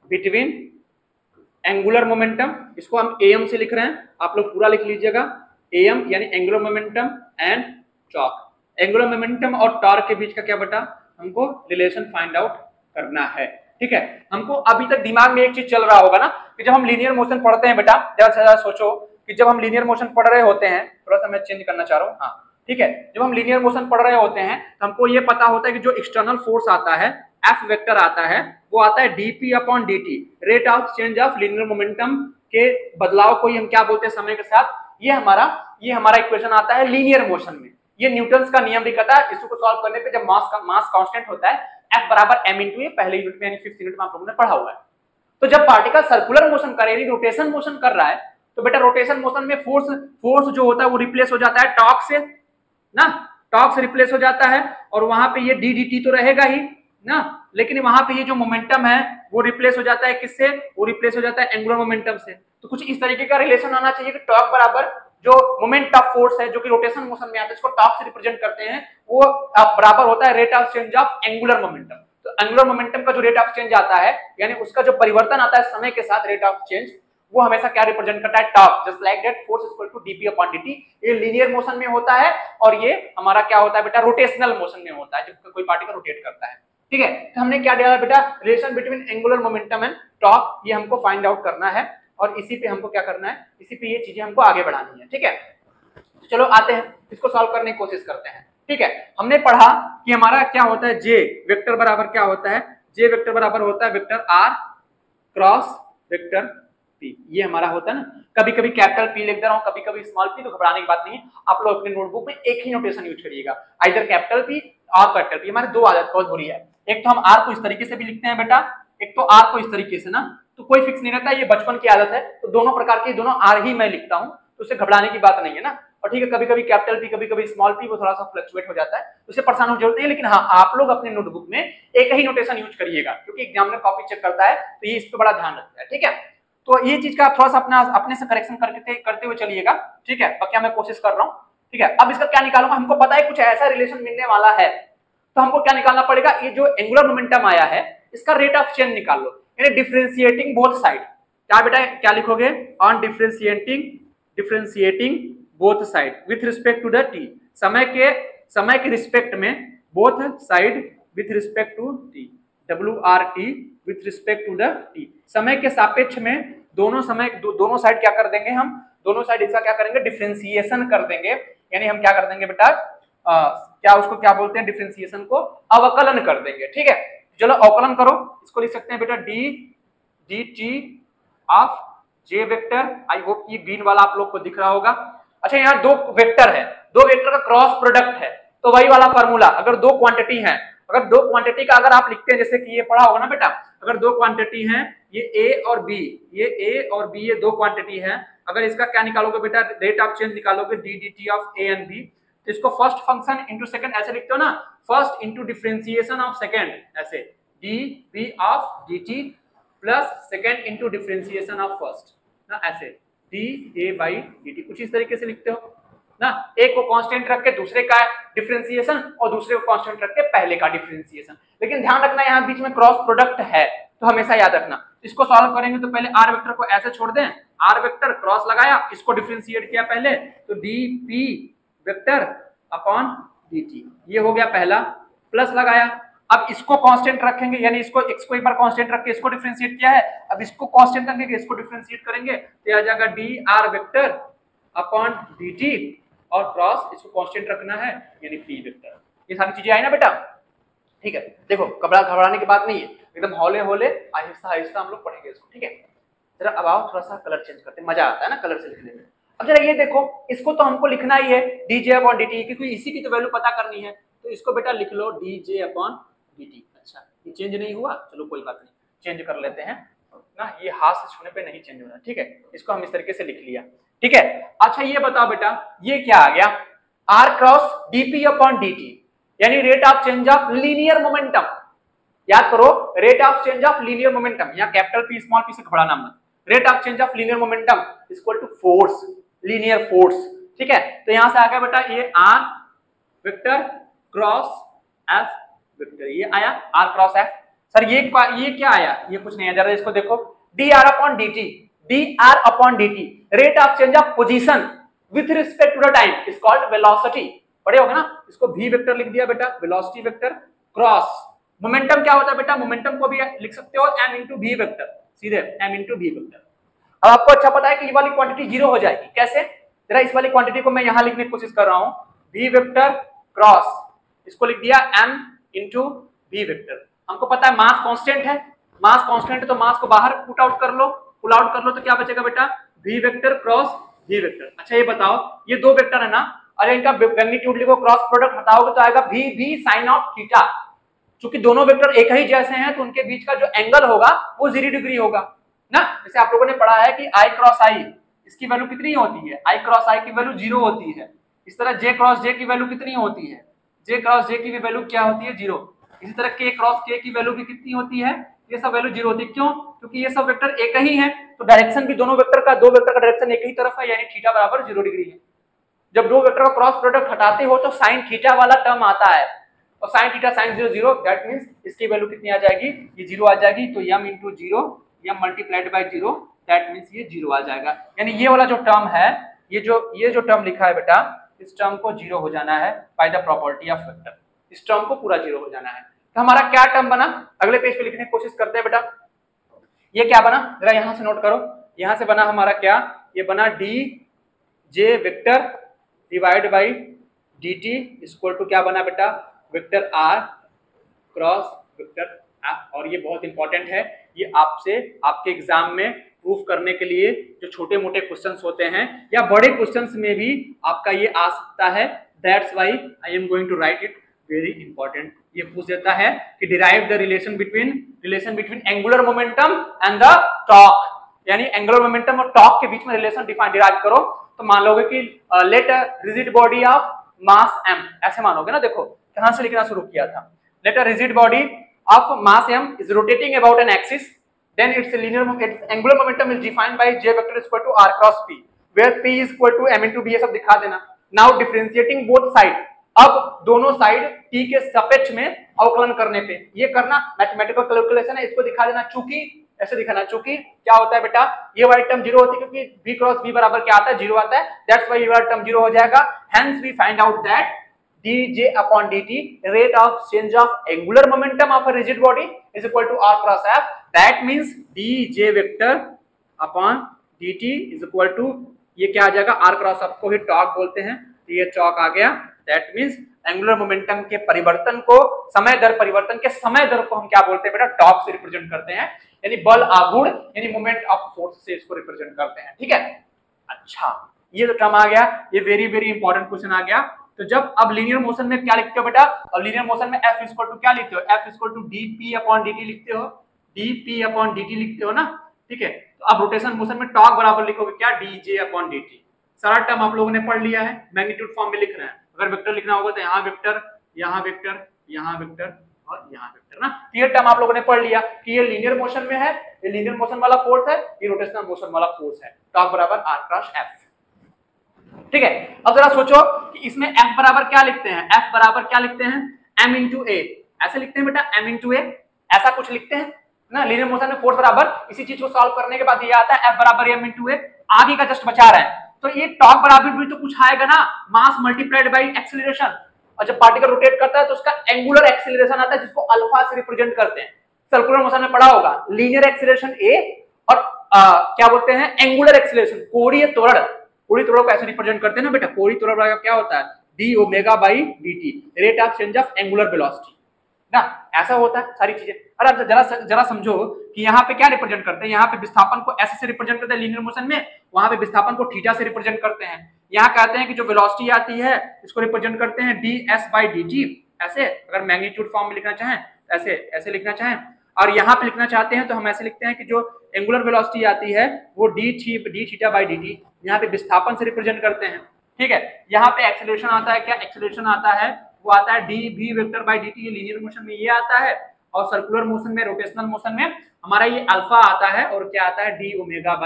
बिटवीन एंगुलर मोमेंटम, इसको हम एम से लिख रहे हैं, आप लोग पूरा लिख लीजिएगा, एम यानी angular momentum and torque. Angular momentum और टॉर्क के बीच का क्या बेटा, हमको रिलेशन फाइंड आउट करना है। ठीक है, हमको अभी तक दिमाग में एक चीज चल रहा होगा ना कि जब हम लीनियर मोशन पढ़ते हैं बेटा, जरा सोचो कि जब हम लीनियर मोशन पढ़ रहे होते हैं, थोड़ा सा मैं चेंज करना चाह रहा हूँ, हाँ ठीक है, जब हम लीनियर मोशन पढ़ रहे होते हैं तो हमको ये पता होता है कि जो एक्सटर्नल फोर्स आता है, एफ वेक्टर आता है, वो आता है DP upon DT, rate of change of linear momentum के बदलाव को ही हम क्या बोलते हैं समय के साथ। ये हमारा इक्वेशन आता है लीनियर मोशन में। ये न्यूटन्स का नियम भी कहता है, इसको सॉल्व करने पे जब मास कांस्टेंट होता है F बराबर m इंटू ए, पहले यूनिट में यानी 5th यूनिट में आप लोगों ने पढ़ा हुआ है। तो जब पार्टिकल सर्कुलर मोशन कर यानी रोटेशन मोशन कर रहा है, तो बेटा रोटेशन मोशन में फोर्स जो होता है वो रिप्लेस हो जाता है टॉर्क से ना, टॉर्क से रिप्लेस हो जाता है, और वहां पे ये डी तो रहेगा ही ना, लेकिन वहां पे ये जो मोमेंटम है वो रिप्लेस हो जाता है किससे, वो रिप्लेस हो जाता है एंगुलर मोमेंटम से। तो कुछ इस तरीके का रिलेशन आना चाहिए कि टॉर्क बराबर जो मोमेंट ऑफ फोर्स है जो कि रोटेशन मोशन में आता है, इसको टॉर्क से रिप्रेजेंट करते हैं, वो बराबर होता है rate of change of angular momentum. तो एंगुलर मोमेंटम का जो रेट ऑफ चेंज आता है, यानी उसका जो परिवर्तन आता है समय के साथ, रेट ऑफ चेंज, वो हमेशा क्या रिप्रेजेंट करता है, torque. Just like that force equal to DP upon DT. ये लीनियर मोशन में होता है और ये हमारा क्या होता है बेटा, रोटेशनल मोशन में होता है, जब कोई पार्टिकल रोटेट करता है। ठीक है, तो हमने क्या दिया बेटा, relation between angular momentum and torque, ये हमको फाइंड आउट करना है और इसी पे हमको क्या करना है, इसी पे ये चीजें हमको आगे बढ़ानी है। ठीक है, तो चलो आते हैं, इसको सॉल्व करने की कोशिश करते हैं। ठीक है, हमने पढ़ा कि हमारा क्या होता है, जे वेक्टर बराबर क्या होता है, जे वेक्टर बराबर होता है vector R cross vector P. ये हमारा होता है ना, कभी कभी कैपिटल पी लिख दे रहा हूं, कभी कभी स्मॉल पी, तो घबराने की बात नहीं है, आप लोग अपने नोटबुक में एक ही नोटेशन यूज करिएगा, आइदर कैपिटल पी और कैपिटल पी। हमारे दो आदत बहुत बुरी है, एक तो हम आर को इस तरीके से भी लिखते हैं बेटा, एक तो आर को इस तरीके से ना, तो कोई फिक्स नहीं रहता, ये बचपन की आदत है, तो दोनों प्रकार के दोनों आर ही मैं लिखता हूं, तो उससे घबराने की बात नहीं है ना। और ठीक है, कभी कभी कैपिटल पी कभी कभी स्मॉल पी, वो थोड़ा सा फ्लक्चुएट हो जाता है, उससे परेशान होने की जरूरत नहीं है, लेकिन हाँ आप लोग अपने नोटबुक में एक ही नोटेशन यूज करिएगा, क्योंकि एग्जामिनर कॉपी चेक करता है, तो ये इस पर बड़ा ध्यान रखता है। ठीक है, तो ये चीज का थोड़ा सा अपने से करेक्शन करते हुए चलिएगा। ठीक है, बाकी मैं कोशिश कर रहा हूँ। ठीक है, अब इसका क्या निकालूंगा, हमको पता है कुछ ऐसा रिलेशन मिलने वाला है, तो हमको क्या निकालना पड़ेगा, ये जो एंगुलर मोमेंटम आया है इसका रेट ऑफ चेंज निकाल लो, यानी डिफरेंशिएटिंग बोथ साइड। क्या बेटा क्या लिखोगे, on differentiating both side with respect to the T, समय के रिस्पेक्ट में both side with respect to T, WRT with respect to the T, समय के सापेक्ष में दोनों साइड क्या कर देंगे, हम दोनों साइड इसका क्या करेंगे, डिफरेंशिएशन कर देंगे, यानी हम क्या कर देंगे बेटा, क्या उसको क्या बोलते हैं, डिफरेंशिएशन को अवकलन कर देंगे। ठीक है, चलो अवकलन करो, इसको लिख सकते हैं बेटा D T of J vector. I hope ये ग्रीन वाला आप लोग को दिख रहा होगा। अच्छा, यहाँ दो वेक्टर है, दो वेक्टर का क्रॉस प्रोडक्ट है, तो वही वाला फॉर्मूला, अगर दो क्वांटिटी है, अगर दो क्वांटिटी का अगर आप लिखते हैं, जैसे कि ये पढ़ा होगा ना बेटा, अगर दो क्वांटिटी हैं, ये ए और बी, ये दो क्वांटिटी है, अगर इसका क्या निकालोगे बेटा, रेट ऑफ चेंज निकालोगे D D T of A and B, तो इसको फर्स्ट फंक्शन इंटू सेकंड ऐसे लिखते हो ना, first into differentiation of second, ऐसे D B of D T plus second into differentiation of first ना, ऐसे D A by D T, कुछ इस तरीके से लिखते हो ना, एक को कांस्टेंट रख के दूसरे का डिफरेंशिएशन और दूसरे को कांस्टेंट रख के पहले का डिफरेंशिएशन। लेकिन ध्यान रखना यहाँ बीच में क्रॉस प्रोडक्ट है, तो हमेशा याद रखना। इसको सॉल्व करेंगे तो पहले आर वेक्टर को ऐसे छोड़ दें, आर वेक्टर क्रॉस लगाया, इसको डिफरेंशिएट किया पहले, तो D P vector upon D T, ये हो गया पहला, प्लस लगाया, अब इसको कांस्टेंट रखेंगे, यानी इसको x को एक बार कांस्टेंट रख के इसको डिफरेंशिएट किया है, अब इसको कांस्टेंट रखेंगे, इसको डिफरेंशिएट करेंगे, तो आ जाएगा D R vector upon D T, और क्रॉस इसको कांस्टेंट रखना है, यानी पी वेक्टर। ये सारी चीजें आई ना बेटा। ठीक है, देखो घबराने की बात नहीं है, एकदम हौले हौले आहिस्ता आहिस्ता हम लोग पढ़ेंगे इसको। ठीक है, जरा अब आओ थोड़ा सा कलर चेंज करते हैं, मजा आता है ना कलर से लिखने में। अब जरा ये देखो, इसको तो हमको लिखना ही है डीजे अपॉन डी टी, क्योंकि इसी की तो वैल्यू पता करनी है, तो इसको बेटा लिख लो डीजे अपॉन डी टी। अच्छा, ये चेंज नहीं हुआ, चलो कोई बात नहीं, चेंज कर लेते हैं ना, ये हाथ से छूने पे नहीं चेंज होना। ठीक है, इसको हम इस तरीके से लिख लिया। ठीक है, अच्छा ये बताओ बेटा, ये क्या आ गया, R cross DP upon DT, यानी rate of change of linear momentum. याद करो, rate of change of linear momentum, यहाँ कैपिटल पी स्मॉल पी से घबराना मत, rate of change of linear momentum equal to force, linear force. ठीक है, तो यहां से आ गया बेटा ये R vector cross F vector, ये आया आर क्रॉस एफ। सर ये क्या आया, ये कुछ नहीं है, जरा इसको देखो, dr upon dt, dr upon dt rate of change of position with respect to the time is called velocity. पढ़े होगा ना, इसको v वेक्टर लिख दिया बेटा, वेलोसिटी वेक्टर क्रॉस मोमेंटम क्या होता है बेटा, मोमेंटम को भी लिख सकते हो m इंटू v वेक्टर, सीधे m इंटू v वेक्टर। अब आपको अच्छा पता है कि ये वाली क्वांटिटी जीरो हो जाएगी, कैसे, जरा इस वाली क्वांटिटी को मैं यहां लिखने की कोशिश कर रहा हूं, v वेक्टर क्रॉस, इसको लिख दिया m इंटू v वेक्टर। हमको पता है मास कांस्टेंट है, मास कांस्टेंट है तो मास को बाहर पुट आउट कर लो, पुल आउट कर लो तो क्या बचेगा बेटा, v vector cross v vector. अच्छा ये बताओ, ये दो वेक्टर है ना, अरे इनका मैग्नीट्यूड लिखो, क्रॉस प्रोडक्ट हटाओगे तो आएगा v v sine of theta. चूंकि दोनों वेक्टर एक ही जैसे हैं तो उनके बीच का जो एंगल होगा वो 0 डिग्री होगा ना। जैसे आप लोगों ने पढ़ा है कि i क्रॉस i इसकी वैल्यू कितनी होती है, i क्रॉस i की वैल्यू 0 होती है। इस तरह j क्रॉस j की वैल्यू कितनी होती है, j क्रॉस j की भी वैल्यू क्या होती है, 0। इसी तरह k क्रॉस k की वैल्यू भी कितनी होती है, ये सब वैल्यू 0 होती है। क्यों, क्योंकि ये सब वेक्टर एक ही है, तो डायरेक्शन भी दोनों वेक्टर का, दो वेक्टर का डायरेक्शन एक ही तरफ है, यानी थीटा बराबर 0 डिग्री है। जब दो वेक्टर का क्रॉस प्रोडक्ट हटाते हो तो साइन थीटा वाला टर्म आता है, और sine theta sine 0 0, that means इसकी वैल्यू कितनी आ जाएगी, ये 0 आ जाएगी। तो m into 0 m multiplied by 0, that means ये 0 आ जाएगा। यानी ये वाला जो टर्म है, ये जो टर्म लिखा है बेटा, इस टर्म को 0 हो जाना है by the property of vector, इस टर्म को पूरा 0 हो जाना है। तो हमारा क्या टर्म बना, अगले पेज पे लिखने की कोशिश करते हैं बेटा। ये क्या बना, जरा यहां से नोट करो, यहां से बना हमारा क्या, ये बना D J vector divide by D T equal to क्या बना बेटा, vector R cross vector F. और ये बहुत इंपॉर्टेंट है, ये आपसे आपके एग्जाम में प्रूफ करने के लिए जो छोटे मोटे क्वेश्चंस होते हैं या बड़े क्वेश्चंस में भी आपका ये आ सकता है। That's why I am going to write it very important. ये पूछ देता है कि derive the relation between angular momentum and the torque, यानी एंगुलर मोमेंटम और टॉर्क के बीच में रिलेशन डिराइव करो। तो मान लोगे कि let rigid body of mass m, ऐसे मानोगे ना, देखो कहां से लिखना शुरू किया था, let a rigid body of mass m is rotating about an axis, then its angular momentum is defined by j vector is equal to r cross p, where p is equal to m into b, ये सब दिखा देना। now differentiating both side, अब दोनों side t के सापेक्ष में अवकलन करने पे, ये करना मैथमेटिकल कैलकुलेशन है, इसको दिखा देना। चूंकि ऐसे दिखाना, चूंकि क्या होता है बेटा, ये वाली टर्म 0 होती है क्योंकि b क्रॉस b बराबर क्या आता है, 0 आता है, दैट्स व्हाई ये वाला टर्म 0 हो जाएगा। hence we find out that dj upon dt rate of change of angular momentum of a rigid body is equal to r cross f, that means dj vector upon dt is equal to, ये क्या आ जाएगा, r cross f को ही torque बोलते हैं, तो ये torque आ गया। that means एंगुलर मोमेंटम के परिवर्तन को, समय दर परिवर्तन के समय दर को हम क्या बोलते हैं बेटा, टॉर्क से रिप्रेजेंट करते हैं, यानी बल आघूर्ण यानी मोमेंट ऑफ फोर्स से इसको रिप्रेजेंट करते हैं, ठीक है। अच्छा ये तो टर्म आ गया, ये वेरी वेरी इंपॉर्टेंट क्वेश्चन आ गया। तो जब अब लीनियर मोशन में क्या लिखते हो बेटा, और लीनियर मोशन में F इक्वल टू क्या लिखते हो, F equal to dp upon dt लिखते हो, dp अपॉन dt लिखते हो ना, ठीक है। तो अब रोटेशन मोशन में टॉर्क बराबर लिखोगे क्या, dj अपॉन dt। सारा टर्म आप लोगों ने पढ़ लिया है, मैग्नीट्यूड फॉर्म में लिख रहे हैं। अगर वेक्टर लिखना होगा तो यहाँ वेक्टर, यहाँ वेक्टर, यहाँ वेक्टर और यहाँ वेक्टर ना। ये टर्म आप लोगों ने पढ़ लिया कि ये लीनियर मोशन में है, ये लीनियर मोशन वाला फोर्स है, ये रोटेशनल मोशन वाला फोर्स है। टॉर्क बराबर r क्रॉस f, ठीक है। अब जरा सोचो कि इसमें F बराबर क्या लिखते हैं, F बराबर क्या लिखते हैं, m इंटू a, ऐसे लिखते हैं बेटा, m इंटू a, ऐसा कुछ लिखते हैं ना। लीनियर मोशन में फोर्स बराबर, इसी चीज को सॉल्व करने के बाद ये आता है F बराबर m इंटू a, आगे का जस्ट बचा रहे हैं। तो ये टॉर्क बराबर भी तो कुछ आएगा ना, मास मल्टीप्लाइड बाय एक्सीलरेशन, और जब पार्टिकल रोटेट करता है तो उसका एंगुलर एक्सीलरेशन आता है जिसको अल्फा से रिप्रेजेंट करते हैं। सर्कुलर मोशन में पढ़ा होगा, लीनियर एक्सीलरेशन a और क्या बोलते हैं, एंगुलर एक्सीलरेशन, कोणीय त्वरण, कोणीय त्वरण को ऐसे रिप्रेजेंट करते हैं ना बेटा। कोणीय त्वरण क्या होता है, d omega by dt, rate of change of angular velocity ना, ऐसा होता है सारी चीजें। अरे अब जरा समझो कि यहाँ पे क्या रिप्रेजेंट करते हैं, यहाँ पे विस्थापन को ऐसे से रिप्रेजेंट करते हैं लीनियर मोशन में, वहां पे विस्थापन को थीटा से रिप्रेजेंट करते हैं। यहाँ कहते हैं कि जो वेलोसिटी आती है इसको रिप्रेजेंट करते हैं ds बाई dt, ऐसे अगर मैग्नीट्यूड फॉर्म में लिखना चाहें ऐसे लिखना चाहें, और यहाँ पे लिखना चाहते हैं तो हम ऐसे लिखते हैं कि जो एंगुलर वेलोसिटी आती है वो d थीटा बाई dt, यहाँ पे विस्थापन से रिप्रेजेंट करते हैं, ठीक है। यहाँ पे एक्सेलरेशन आता है, क्या एक्सेलरेशन आता है, वो आता है dv वेक्टर बाई dt, ये लीनियर मोशन में ये आता है, और सर्कुलर मोशन में, रोटेशनल मोशन में हमारा ये अल्फा आता है, और क्या आता है, d ओमेगा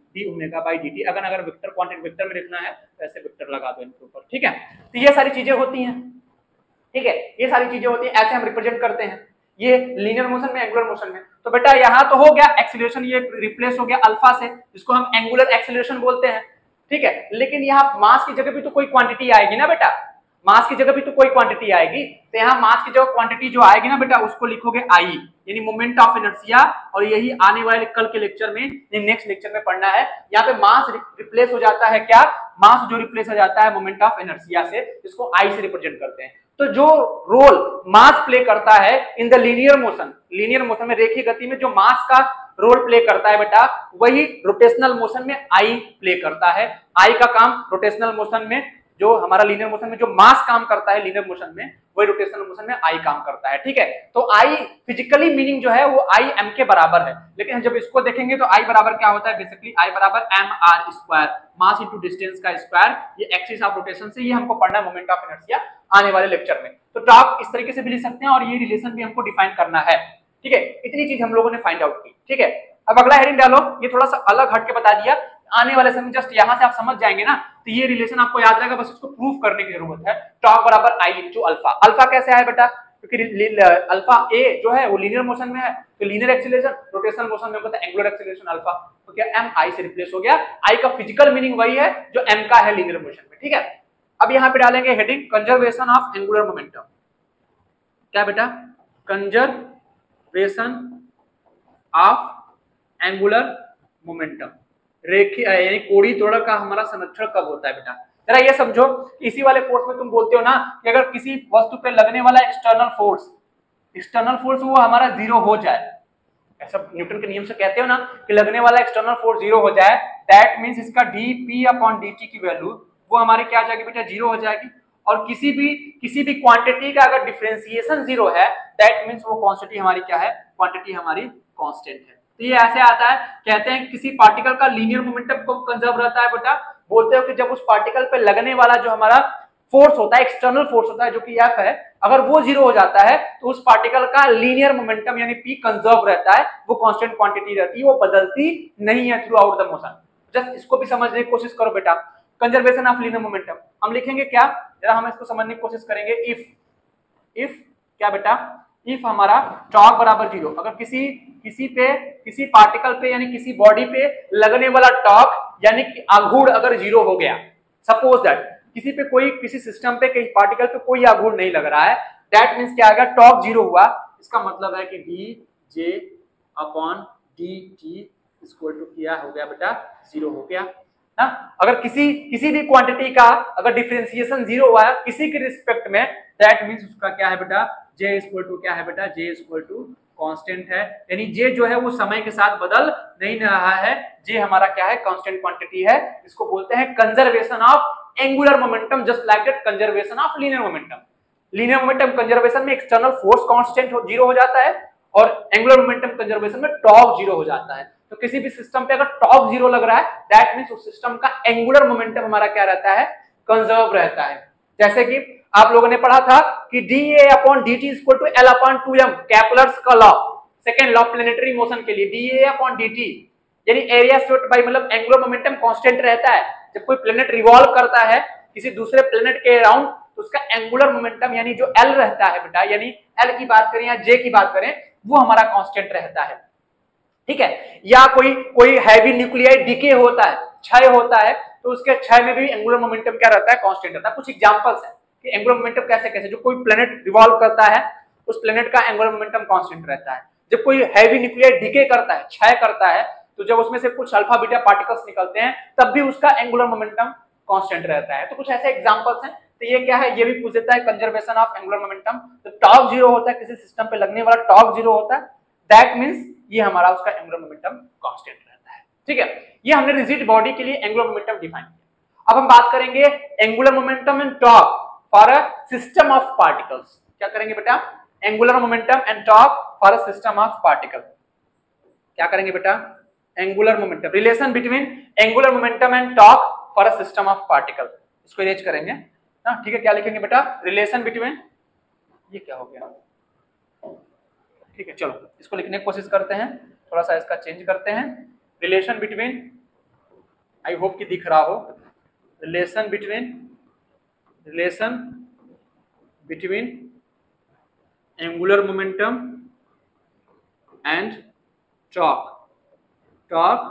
बाई dt। अगर वेक्टर क्वांटिटी वेक्टर में लिखना है तो ऐसे वेक्टर लगा दो इनके ऊपर, ठीक है। तो ये सारी चीजें होती हैं, ठीक है, ये सारी चीजें होती हैं, ऐसे हम रिप्रेजेंट करते हैं। ये लीनियर मोशन में, एंगुलर मोशन में। तो बेटा यहाँ तो हो गया एक्सीलरेशन, ये रिप्लेस हो गया अल्फा से, जिसको हम एंगुलर एक्सीलरेशन बोलते हैं, ठीक है। लेकिन यहाँ मास की जगह भी तो कोई क्वांटिटी आएगी ना बेटा, मास की जगह भी तो कोई क्वांटिटी आएगी, तो यहाँ मास की जगह क्वांटिटी जो आएगी ना बेटा उसको लिखोगे आई, यानी मोमेंट ऑफ इनर्शिया। और यही आने वाले कल के लेक्चर में, नेक्स्ट लेक्चर में पढ़ना है। यहाँ पे मास रिप्लेस हो जाता है क्या, मास जो रिप्लेस हो जाता है मोमेंट ऑफ इनर्शिया से, जिसको आई से रिप्रेजेंट करते हैं। तो जो रोल मास प्ले करता है in the linear motion, linear motion में रेखीय गति में जो मास का रोल प्ले करता है बेटा, वही रोटेशनल मोशन में आई प्ले करता है। आई का काम रोटेशनल मोशन में, जो हमारा लीनियर मोशन में जो मास काम करता है लीनियर मोशन में, वही रोटेशनल मोशन में आई काम करता है, ठीक है। तो आई फिजिकली मीनिंग जो है वो आई एम के बराबर है, लेकिन जब इसको देखेंगे तो आई बराबर क्या होता है, बेसिकली आई बराबर M R square, mass into distance का स्क्वायर, ये एक्सिस ऑफ रोटेशन से, ये हमको पढ़ना है मोमेंट ऑफ इनर्शिया आने वाले लेक्चर में। तो टॉर्क इस तरीके से भी लिख सकते हैं और ये रिलेशन भी हमको डिफाइन करना है, ठीक है। इतनी चीज हम लोगों ने फाइंड आउट की, ठीक है। अब अगला हेडिंग डालो, ये थोड़ा सा अलग हट के बता दिया, आने वाले समय जस्ट यहां से आप समझ जाएंगे ना, तो ये रिलेशन आपको याद रहेगा, बस इसको प्रूफ करने की जरूरत है। टॉर्क बराबर आई इंटू अल्फा। अल्फा कैसे आया बेटा, क्योंकि अल्फा ए जो है वो लीनियर मोशन में है, तो लीनियर एक्सीलरेशन, रोटेशनल मोशन में होता है एंगुलर एक्सीलरेशन अल्फा, तो क्या एम आई से रिप्लेस हो गया। आई का फिजिकल मीनिंग वही है जो एम का है लीनियर मोशन में, ठीक है। अब यहां पे डालेंगे heading conservation of angular momentum. क्या बेटा, कंजर्वेशन ऑफ एंगुलर मोमेंटम, रेखीय यानी कोणीय त्वरण का हमारा संरक्षण कब होता है बेटा। जरा ये समझो, इसी वाले फोर्स में तुम बोलते हो ना कि अगर किसी वस्तु पे लगने वाला एक्सटर्नल फोर्स वो हमारा जीरो हो जाए, ऐसा न्यूटन के नियम से कहते हो ना कि लगने वाला एक्सटर्नल फोर्स जीरो हो जाए, दैट मींस इसका dp अपॉन dt की वैल्यू वो हमारी क्या आ जाएगी बेटा, जीरो हो जाएगी। और किसी भी क्वांटिटी का अगर डिफरेंशिएशन जीरो है, दैट मींस वो क्वांटिटी हमारी क्या है, क्वांटिटी हमारी कांस्टेंट है। तो ये ऐसे आता है, कहते हैं किसी पार्टिकल का लीनियर मोमेंटम कब कंजर्व रहता है बेटा, बोलते हो कि जब उस पार्टिकल पे लगने वाला जो हमारा फोर्स होता है, एक्सटर्नल फोर्स होता है जो कि F है, अगर वो जीरो हो जाता है तो उस पार्टिकल का लीनियर मोमेंटम यानी P कंजर्व रहता है, वो कांस्टेंट क्वांटिटी रहती है, वो बदलती नहीं है throughout the motion. Just इसको भी समझने की कोशिश करो बेटा, कंजर्वेशन ऑफ लीनियर मोमेंटम हम लिखेंगे क्या, जरा हम इसको समझने की कोशिश करेंगे। इफ क्या बेटा, इफ हमारा टॉर्क बराबर जीरो, अगर किसी पार्टिकल पे यानी किसी बॉडी पे लगने वाला टॉर्क यानी कि आघूर्ण अगर जीरो हो गया, सपोज दैट किसी सिस्टम पे किसी पार्टिकल पे कोई आघूर्ण नहीं लग रहा है, दैट मींस क्या आ गया, टॉर्क जीरो हुआ, इसका मतलब है कि D J upon D T equal to क्या हो गया बेटा, जीरो हो गया ना। अगर किसी भी क्वांटिटी का अगर डिफरेंशिएशन जीरो हुआ है किसी के रिस्पेक्ट में, दैट मींस उसका क्या है बेटा, जे इक्वल टू क्या है बेटा, जे इक्वल टू कांस्टेंट है, यानी जे जो है वो समय के साथ बदल नहीं रहा है, जे हमारा क्या है, कांस्टेंट क्वांटिटी है। इसको बोलते हैं conservation of angular momentum, just like that conservation of linear momentum. Linear momentum conservation में एक्सटर्नल फोर्स कांस्टेंट जीरो हो जाता है और एंगुलर मोमेंटम कंजर्वेशन में टॉर्क जीरो हो जाता है। तो किसी भी सिस्टम पे अगर टॉर्क जीरो लग रहा है, दैट मींस उस सिस्टम का एंगुलर मोमेंटम हमारा क्या रहता है, कंजर्व रहता है। जैसे कि आप लोगों ने पढ़ा था कि dA upon dt equal to L upon 2m, Kepler's का law, second law planetary motion के लिए, dA अपॉन dt यानी एरिया स्वेप्ट बाय, मतलब एंगुलर मोमेंटम कांस्टेंट रहता है। जब कोई प्लैनेट रिवॉल्व करता है किसी दूसरे प्लैनेट के अराउंड, तो उसका एंगुलर मोमेंटम यानी जो L रहता है बेटा, यानी L की बात करें या J की बात करें, वो हमारा कांस्टेंट रहता है, ठीक है। या कोई हैवी न्यूक्लियाई डीके होता है, क्षय होता है, तो उसके क्षय में भी एंगुलर मोमेंटम क्या रहता है, कांस्टेंट रहता है। कुछ एग्जांपल्स हैं कि एंगुलर मोमेंटम कैसे, जो कोई प्लैनेट रिवॉल्व करता है उस प्लैनेट का एंगुलर मोमेंटम कांस्टेंट रहता है। जब कोई हैवी न्यूक्लियाई डीके करता है, क्षय करता है, तो जब उसमें से कुछ अल्फा बीटा पार्टिकल्स निकलते हैं, तब भी उसका एंगुलर मोमेंटम कांस्टेंट रहता है। तो कुछ ऐसे एग्जांपल्स हैं। तो ये क्या है, ये भी पूछ देता है कंजर्वेशन ऑफ एंगुलर मोमेंटम। तो टॉर्क जीरो होता है, किसी सिस्टम पे लगने वाला टॉर्क जीरो होता है, दैट मींस ये हमारा उसका एंगुलर मोमेंटम कांस्टेंट रहता है, ठीक है। ये हमने रिजिड बॉडी के लिए एंगुलर मोमेंटम डिफाइन किया। अब हम बात करेंगे angular momentum and torque for a system of particles. क्या करेंगे बेटा, angular momentum and torque for a system of particle. क्या करेंगे बेटा, angular momentum, relation between angular momentum and torque for a system of particle, इसको erase करेंगे ना, ठीक है। क्या लिखेंगे बेटा, रिलेशन बिटवीन, ये क्या हो गया, ठीक है, चलो इसको लिखने की कोशिश करते हैं, थोड़ा सा इसका चेंज करते हैं। रिलेशन बिटवीन, आई होप कि दिख रहा हो, relation between angular momentum and torque, torque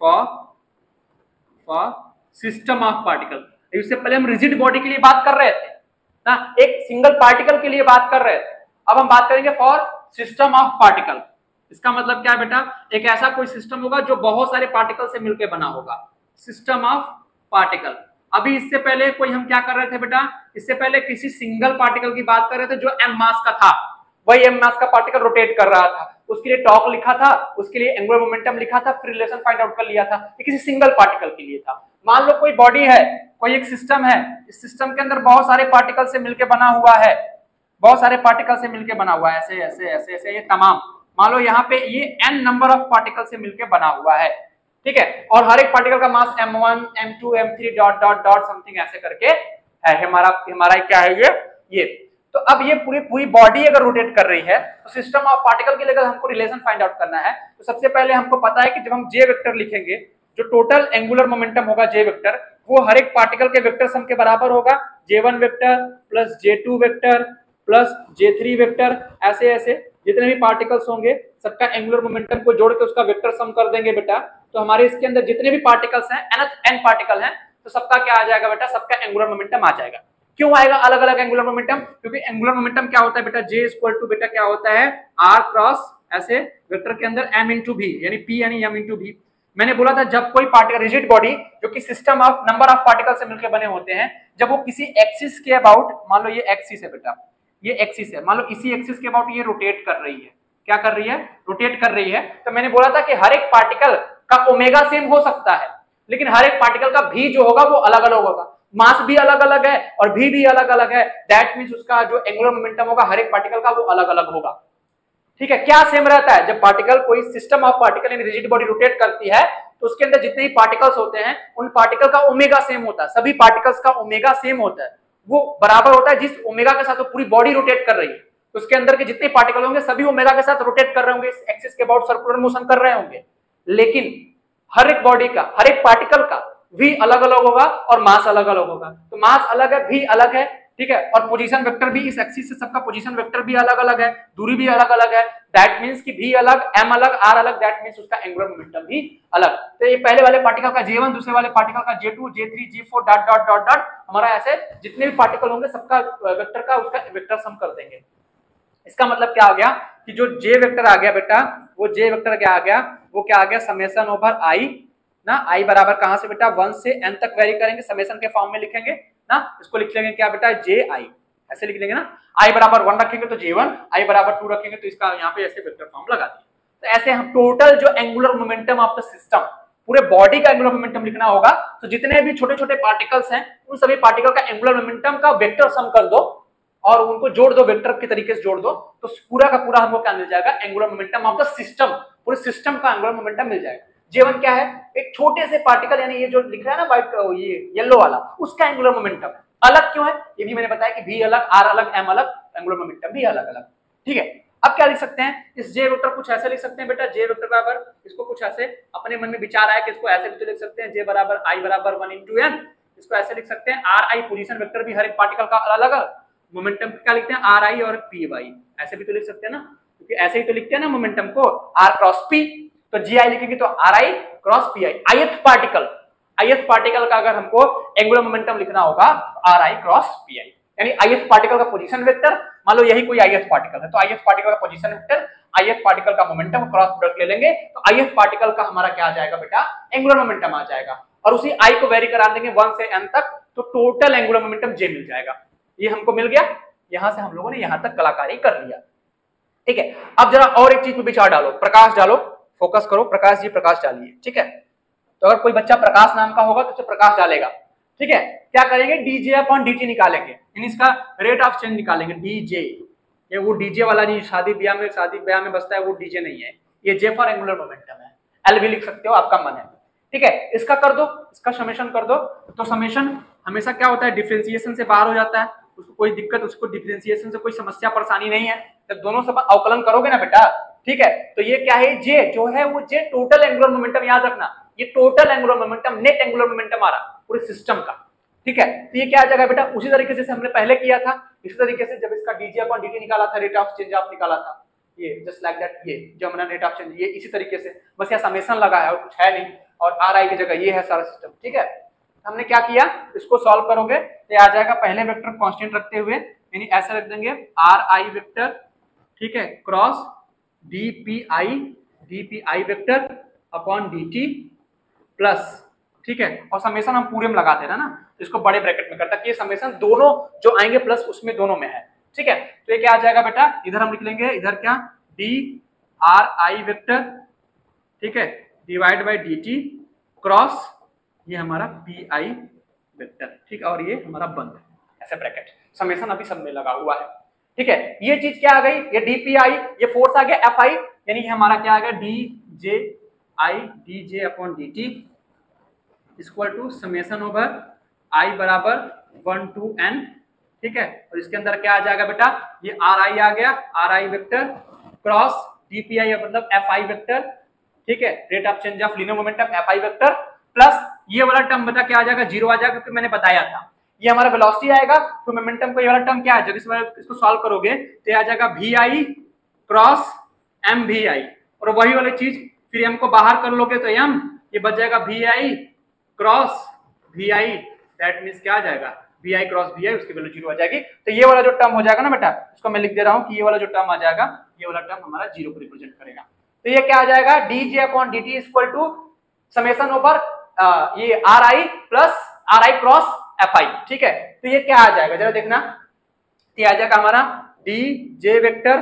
for system of particle. इससे पहले हम रिजिड बॉडी के लिए बात कर रहे थे ना, एक सिंगल पार्टिकल के लिए बात कर रहे थे। अब हम बात करेंगे फॉर सिस्टम ऑफ पार्टिकल। इसका मतलब क्या है बेटा, एक ऐसा कोई सिस्टम होगा जो बहुत सारे पार्टिकल से मिलकर बना होगा, सिस्टम ऑफ पार्टिकल। अभी इससे पहले कोई हम क्या कर रहे थे बेटा, इससे पहले किसी सिंगल पार्टिकल की बात कर रहे थे जो m मास का था, वही m मास का पार्टिकल रोटेट कर रहा था, उसके लिए टॉर्क लिखा था, उसके लिए एंगुलर मोमेंटम लिखा था, फिर रिलेशन फाइंड आउट कर लिया था। ये किसी सिंगल पार्टिकल के लिए था। मान लो कोई बॉडी है, कोई एक सिस्टम है, इस सिस्टम के अंदर बहुत सारे पार्टिकल से मिलकर बना हुआ है, बहुत सारे पार्टिकल से मिलकर बना हुआ है, ऐसे ऐसे ऐसे ऐसे ये तमाम। मान लो यहाँ पे ये n नंबर ऑफ पार्टिकल से मिलकर बना हुआ है, ठीक है, और हर एक पार्टिकल का mass m1 m2 m3 dot dot dot something ऐसे करके है। हमारा क्या है ये। तो अब ये पूरी बॉडी अगर रोटेट कर रही है तो सिस्टम ऑफ पार्टिकल के लिए अगर हमको रिलेशन फाइंड आउट करना है तो सबसे पहले हमको पता है कि जब हम जे वेक्टर लिखेंगे, जो टोटल एंगुलर मोमेंटम होगा जे वेक्टर, वो हर एक पार्टिकल के वेक्टर सम के बराबर होगा। J1 vector plus J2 vector plus J3 vector, ऐसे ऐसे जितने भी पार्टिकल्स होंगे सबका एंगुलर मोमेंटम को जोड़ के उसका वेक्टर सम कर देंगे बेटा। तो हमारे इसके अंदर जितने भी पार्टिकल्स हैं, n पार्टिकल हैं, तो सबका क्या आ जाएगा बेटा, सबका एंगुलर मोमेंटम आ जाएगा। क्यों आएगा अलग अलग एंगुलर मोमेंटम? क्योंकि एंगुलर मोमेंटम क्या होता है बेटा, J इक्वल टू बेटा क्या होता है, R क्रॉस ऐसे वेक्टर के अंदर m इंटू भी, यानी P यानी m इंटू भी। मैंने बोला था जब कोई पार्टिकल रिजिड बॉडी जो कि system of number of particle से मिलकर बने होते हैं, जब वो किसी एक्सिस के अबाउट, मान लो ये एक्सिस है बेटा, ये एक्सिस है, मान लो इसी एक्सिस के अबाउट ये रोटेट कर रही है, क्या कर रही है, रोटेट कर रही है। तो मैंने बोला था कि हर एक पार्टिकल का ओमेगा सेम हो सकता है, लेकिन हर एक पार्टिकल का भी जो होगा वो अलग अलग होगा, मास भी अलग अलग है और भी अलग अलग है। दैट मींस उसका जो एंगुलर मोमेंटम होगा हर एक पार्टिकल का वो अलग अलग होगा, ठीक है। क्या सेम रहता है, जब पार्टिकल कोई सिस्टम ऑफ पार्टिकल यानी रिजिड बॉडी रोटेट करती है तो उसके अंदर जितने भी पार्टिकल्स होते हैं उन पार्टिकल का ओमेगा सेम होता है, सभी पार्टिकल्स का ओमेगा सेम होता है, वो बराबर होता है जिस ओमेगा के साथ वो पूरी बॉडी रोटेट कर रही है। तो उसके अंदर के जितने पार्टिकल होंगे सभी ओमेगा के साथ रोटेट कर रहे होंगे, इस एक्सिस के अबाउट सर्कुलर मोशन कर रहे होंगे। लेकिन हर एक बॉडी का, हर एक पार्टिकल का भी अलग अलग होगा और मास अलग अलग होगा। तो मास अलग है, भी अलग है, ठीक है, और पोजीशन वेक्टर भी इस एक्सिस से सबका पोजीशन वेक्टर भी अलग अलग है, दूरी भी अलग अलग है। दैट मींस कि भी अलग, m अलग, r अलग, दैट मींस उसका एंगुलर मोमेंटम भी अलग। तो ये पहले वाले पार्टिकल का J1, दूसरे वाले पार्टिकल का J2, J3, J4 dot dot dot dot, हमारा ऐसे जितने भी पार्टिकल होंगे सबका वेक्टर का उसका वेक्टर सम कर देंगे। इसका मतलब क्या आ गया कि जो J वेक्टर आ गया बेटा, वो J वेक्टर क्या आ गया, वो क्या आ गया, समेशन ओवर I ना, I बराबर कहां से बेटा 1 से n तक वेरी करेंगे, समेशन के फॉर्म में लिखेंगे ना, इसको लिख लेंगे क्या बेटा JI, ऐसे लिख लेंगे ना। I बराबर 1 रखेंगे तो J1, I बराबर 2 रखेंगे तो इसका यहाँ पे ऐसे वेक्टर फॉर्म लगा दिए। तो ऐसे हम टोटल जो angular momentum of the system, पूरे बॉडी का एंगुलर मोमेंटम लिखना होगा। तो जितने भी छोटे छोटे पार्टिकल्स हैं उन सभी पार्टिकल का एंगुलर मोमेंटम का वेक्टर सम कर दो और उनको जोड़ दो, वेक्टर के तरीके से जोड़ दो, तो पूरा का पूरा हमको क्या मिल जाएगा, angular momentum of the system, पूरे सिस्टम का एंगुलर मोमेंटम मिल जाएगा। J1 क्या है, एक छोटे से पार्टिकल, यानी ये जो लिख रहा है ना व्हाइट, ये येलो वाला, उसका एंगुलर मोमेंटम है। अलग क्यों है ये भी मैंने बताया कि V अलग, R अलग, M अलग, एंगुलर मोमेंटम भी अलग अलग, ठीक है। अब क्या लिख सकते हैं, इस J वेक्टर कुछ ऐसे लिख सकते हैं बेटा, J वेक्टर बराबर, इसको कुछ ऐसे अपने मन में विचार आया कि इसको ऐसे भी तो लिख सकते हैं, J बराबर I बराबर 1 into n, इसको ऐसे लिख सकते हैं RI, पोजीशन वेक्टर भी हर एक पार्टिकल का अलग अलग, मोमेंटम क्या लिखते हैं RI और PY, ऐसे भी तो लिख सकते हैं ना, क्योंकि ऐसे ही तो लिखते हैं ना मोमेंटम को, R क्रॉस P, तो GI लिखेंगे तो RI cross PI। ith particle का अगर हमको एंगुलर मोमेंटम लिखना होगा तो RI क्रॉस PI, यानी ith पार्टिकल का पोजीशन वेक्टर, मान लो यही कोई ith पार्टिकल है तो ith पार्टिकल का पोजीशन वेक्टर, ith पार्टिकल का मोमेंटम क्रॉस प्रोडक्ट ले लेंगे तो ith पार्टिकल का हमारा क्या आ जाएगा बेटा, एंगुलर मोमेंटम आ जाएगा, और उसी I को वेरी करा देंगे 1 से n तक, तो टोटल एंगुलर मोमेंटम J मिल जाएगा। ये हमको मिल गया, यहां से हम लोगों ने यहां तक कलाकारी कर लिया, ठीक है। अब जरा और एक चीज पे विचार डालो, प्रकाश डालो, फोकस करो, प्रकाश जी प्रकाश डालिए, ठीक है। तो अगर कोई बच्चा प्रकाश नाम का होगा तो उसे प्रकाश डालेगा, ठीक है। क्या करेंगे, DJ अपॉन DT निकालेंगे, यानी इसका रेट ऑफ चेंज निकालेंगे, DJ, ये वो DJ वाला नहीं, शादी ब्याह में बसता है वो DJ नहीं है, ये J फॉर एंगुलर मोमेंटम है, L भी लिख सकते हो, आपका मन है, ठीक है। इसका कर दो, इसका समेशन कर दो, तो समेशन हमेशा क्या होता है, डिफरेंशिएशन से बाहर हो जाता है, उसको कोई दिक्कत, उसको डिफरेंशिएशन से कोई समस्या परेशानी नहीं है, जब दोनों से अवकलन करोगे ना बेटा, ठीक है। तो ये क्या है, J जो है वो J टोटल एंगुलर मोमेंटम, याद रखना ये total angular momentum, net angular momentum आ रहा पूरे सिस्टम का, ठीक है। तो ये क्या आ जाएगा बेटा, उसी तरीके से हमने पहले किया था, इसी तरीके से जब इसका DJ अपॉन DT निकाला था, रेट ऑफ चेंज ऑफ निकाला था, ये जस्ट लाइक दैट, ये जो हमारा रेट ऑफ चेंज, ये इसी तरीके से बस यहाँ समेशन लगा है और कुछ है नहीं, और आर आई की जगह ये है सारा सिस्टम। ठीक है, हमने क्या किया, इसको सॉल्व करोगे तो आ जाएगा पहले वेक्टर कांस्टेंट रखते हुए, यानी ऐसे रख देंगे आर आई वेक्टर, ठीक है, cross D P I vector upon D T plus, ठीक है, और समेशन हम पूरे में लगाते हैं ना, इसको बड़े ब्रैकेट में करता है, ये समेशन दोनों जो आएंगे प्लस उसमें दोनों में है। ठीक है, तो ये क्या आ जाएगा बेटा, इधर हम लिख लेंगे, इधर क्या डी आर आई वेक्टर, ठीक है, divide by D T cross ये हमारा पी आई वेक्टर, ठीक है, और ये हमारा बंद है, ऐसे ब्रैकेट, समेशन अभी सब में लगा हुआ है। ठीक है, ये चीज क्या आ गई, ये डी पी आई, ये फोर्स आ गया एफ आई, यानी हमारा क्या आ गया D J upon D T equal to summation over I बराबर 1 to n। ठीक है, और इसके अंदर क्या आ जाएगा बेटा, ये आर आई आ गया, R I vector cross D P I मतलब एफ आई वेक्टर, ठीक है, rate of change of linear momentum F I vector plus ये वाला टर्म बेटा क्या आ जाएगा, जीरो आ जाएगा, क्योंकि मैंने बताया था ये हमारा वेलोसिटी आएगा, तो मोमेंटम का ये वाला टर्म क्या है, जब इसको सॉल्व करोगे तो आ जाएगा V I cross M V I, और वही वाली चीज फिर एम को बाहर कर लोगे तो एम, ये बच जाएगा V I cross V I, that means क्या आ जाएगा V I cross V I, उसकी वैल्यू जीरो आ जाएगी। तो ये वाला जो टर्म हो जाएगा ना बेटा, इसको मैं लिख दे रहा हूँ कि ये वाला जो टर्म आ जाएगा, ये वाला टर्म हमारा जीरो को रिप्रेजेंट करेगा। तो ये क्या आ जाएगा, D J upon D T equal to summation over ये R I plus R I cross F I. ठीक है, तो ये क्या आ जाएगा जरा देखना, ये आ जाएगा हमारा D J vector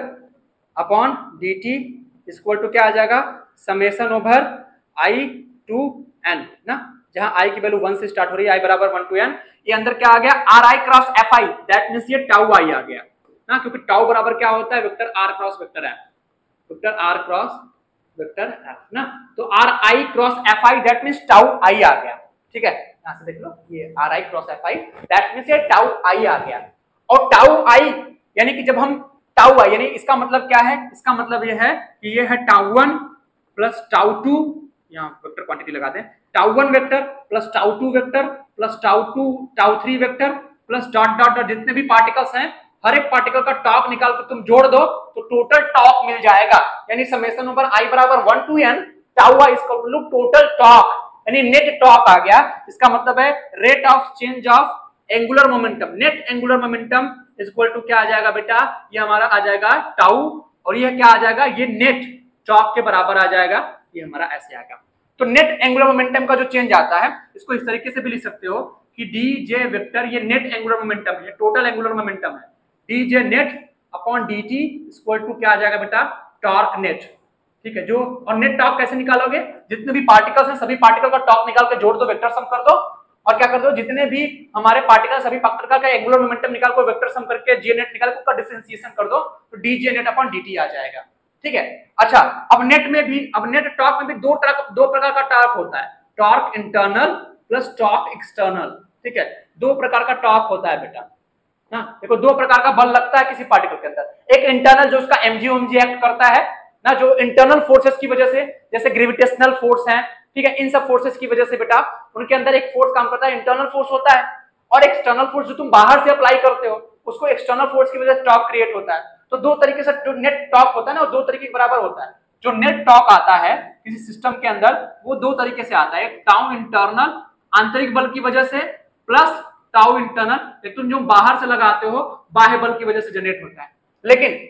upon D T equal to क्या आ जाएगा, summation over I to N ना, जहां आई की वैल्यू 1 से स्टार्ट हो रही है, आई बराबर 1 to n, ये अंदर क्या आ गया R I cross F I, that means ये टाउ आई आ गया ना, क्योंकि टाउ बराबर क्या होता है, vector R cross vector F, vector R cross vector F ना, तो R I cross F I that means tau I आ गया। ठीक है, यहां से देख लो, ये R I cross F I that means ये टाउ आई आ गया, और टाउ आई यानी कि जब हम टाउ आई, यानी इसका मतलब क्या है, इसका मतलब ये है कि ये है टाउ 1 प्लस टाउ 2, यहाँ वेक्टर क्वांटिटी लगा दें, tau 1 vector plus tau 2 vector plus tau 2 tau 3 vector plus dot dot dot, जितने भी पार्टिकल्स हैं हर एक पार्टिकल का टॉर्क निकाल कर तुम जोड़ दो तो टोटल टॉर्क मिल जाएगा, यानी समेशन ओवर आई बराबर 1 to n tau I equal to total torque, यानी नेट टॉर्क आ गया। इसका मतलब है rate of change of angular momentum, net angular momentum equal to क्या आ जाएगा बेटा, ये हमारा आ जाएगा टाउ, और ये क्या आ जाएगा, ये नेट टॉर्क के बराबर आ जाएगा, ये हमारा ऐसे आएगा। तो नेट एंगुलर मोमेंटम का जो चेंज आता है, इसको इस तरीके से भी लिख सकते हो कि डी जे वेक्टर, ये नेट एंगुलर मोमेंटम है, टोटल एंगुलर मोमेंटम है, D J net upon D T equal to क्या आ जाएगा बेटा, टॉर्क नेट। ठीक है, जो और नेट टॉर्क कैसे निकालोगे, जितने भी पार्टिकल्स हैं सभी पार्टिकल का टॉर्क निकाल के जोड़ दो, वेक्टर सम कर दो, और क्या कर दो, जितने भी हमारे पार्टिकल सभी पार्टिकल का एंगुलर मोमेंटम निकाल को वेक्टर सम करके जे नेट निकाल के उसका डिफरेंशिएशन कर दो, तो D J net upon D T आ जाएगा। ठीक है, अच्छा, अब नेट में भी, अब नेट टॉर्क में भी दो प्रकार का टॉर्क होता है, torque internal plus torque external. ठीक है, दो प्रकार का टॉर्क होता है बेटा ना, देखो दो प्रकार का बल लगता है किसी पार्टिकल के अंदर, एक इंटरनल जो उसका एमजी ओमजी एक्ट करता है ना, जो इंटरनल फोर्सेस की वजह से, जैसे ग्रेविटेशनल फोर्स है, ठीक है, इन सब फोर्सेस की वजह से बेटा उनके अंदर एक फोर्स काम करता है, इंटरनल फोर्स होता है, और एक्सटर्नल फोर्स जो तुम बाहर से अप्लाई करते हो उसको एक्सटर्नल फोर्स की वजह से टॉर्क क्रिएट होता है। तो दो तरीके से जो नेट टॉर्क होता है ना, वो दो तरीके के बराबर होता है। जो नेट टॉर्क आता है किसी सिस्टम के अंदर, वो दो तरीके से आता है, एक टाउ इंटरनल आंतरिक बल की वजह से, प्लस टाउ इंटरनल तुम जो बाहर से लगाते हो बाह्य बल की वजह से जनरेट होता है। लेकिन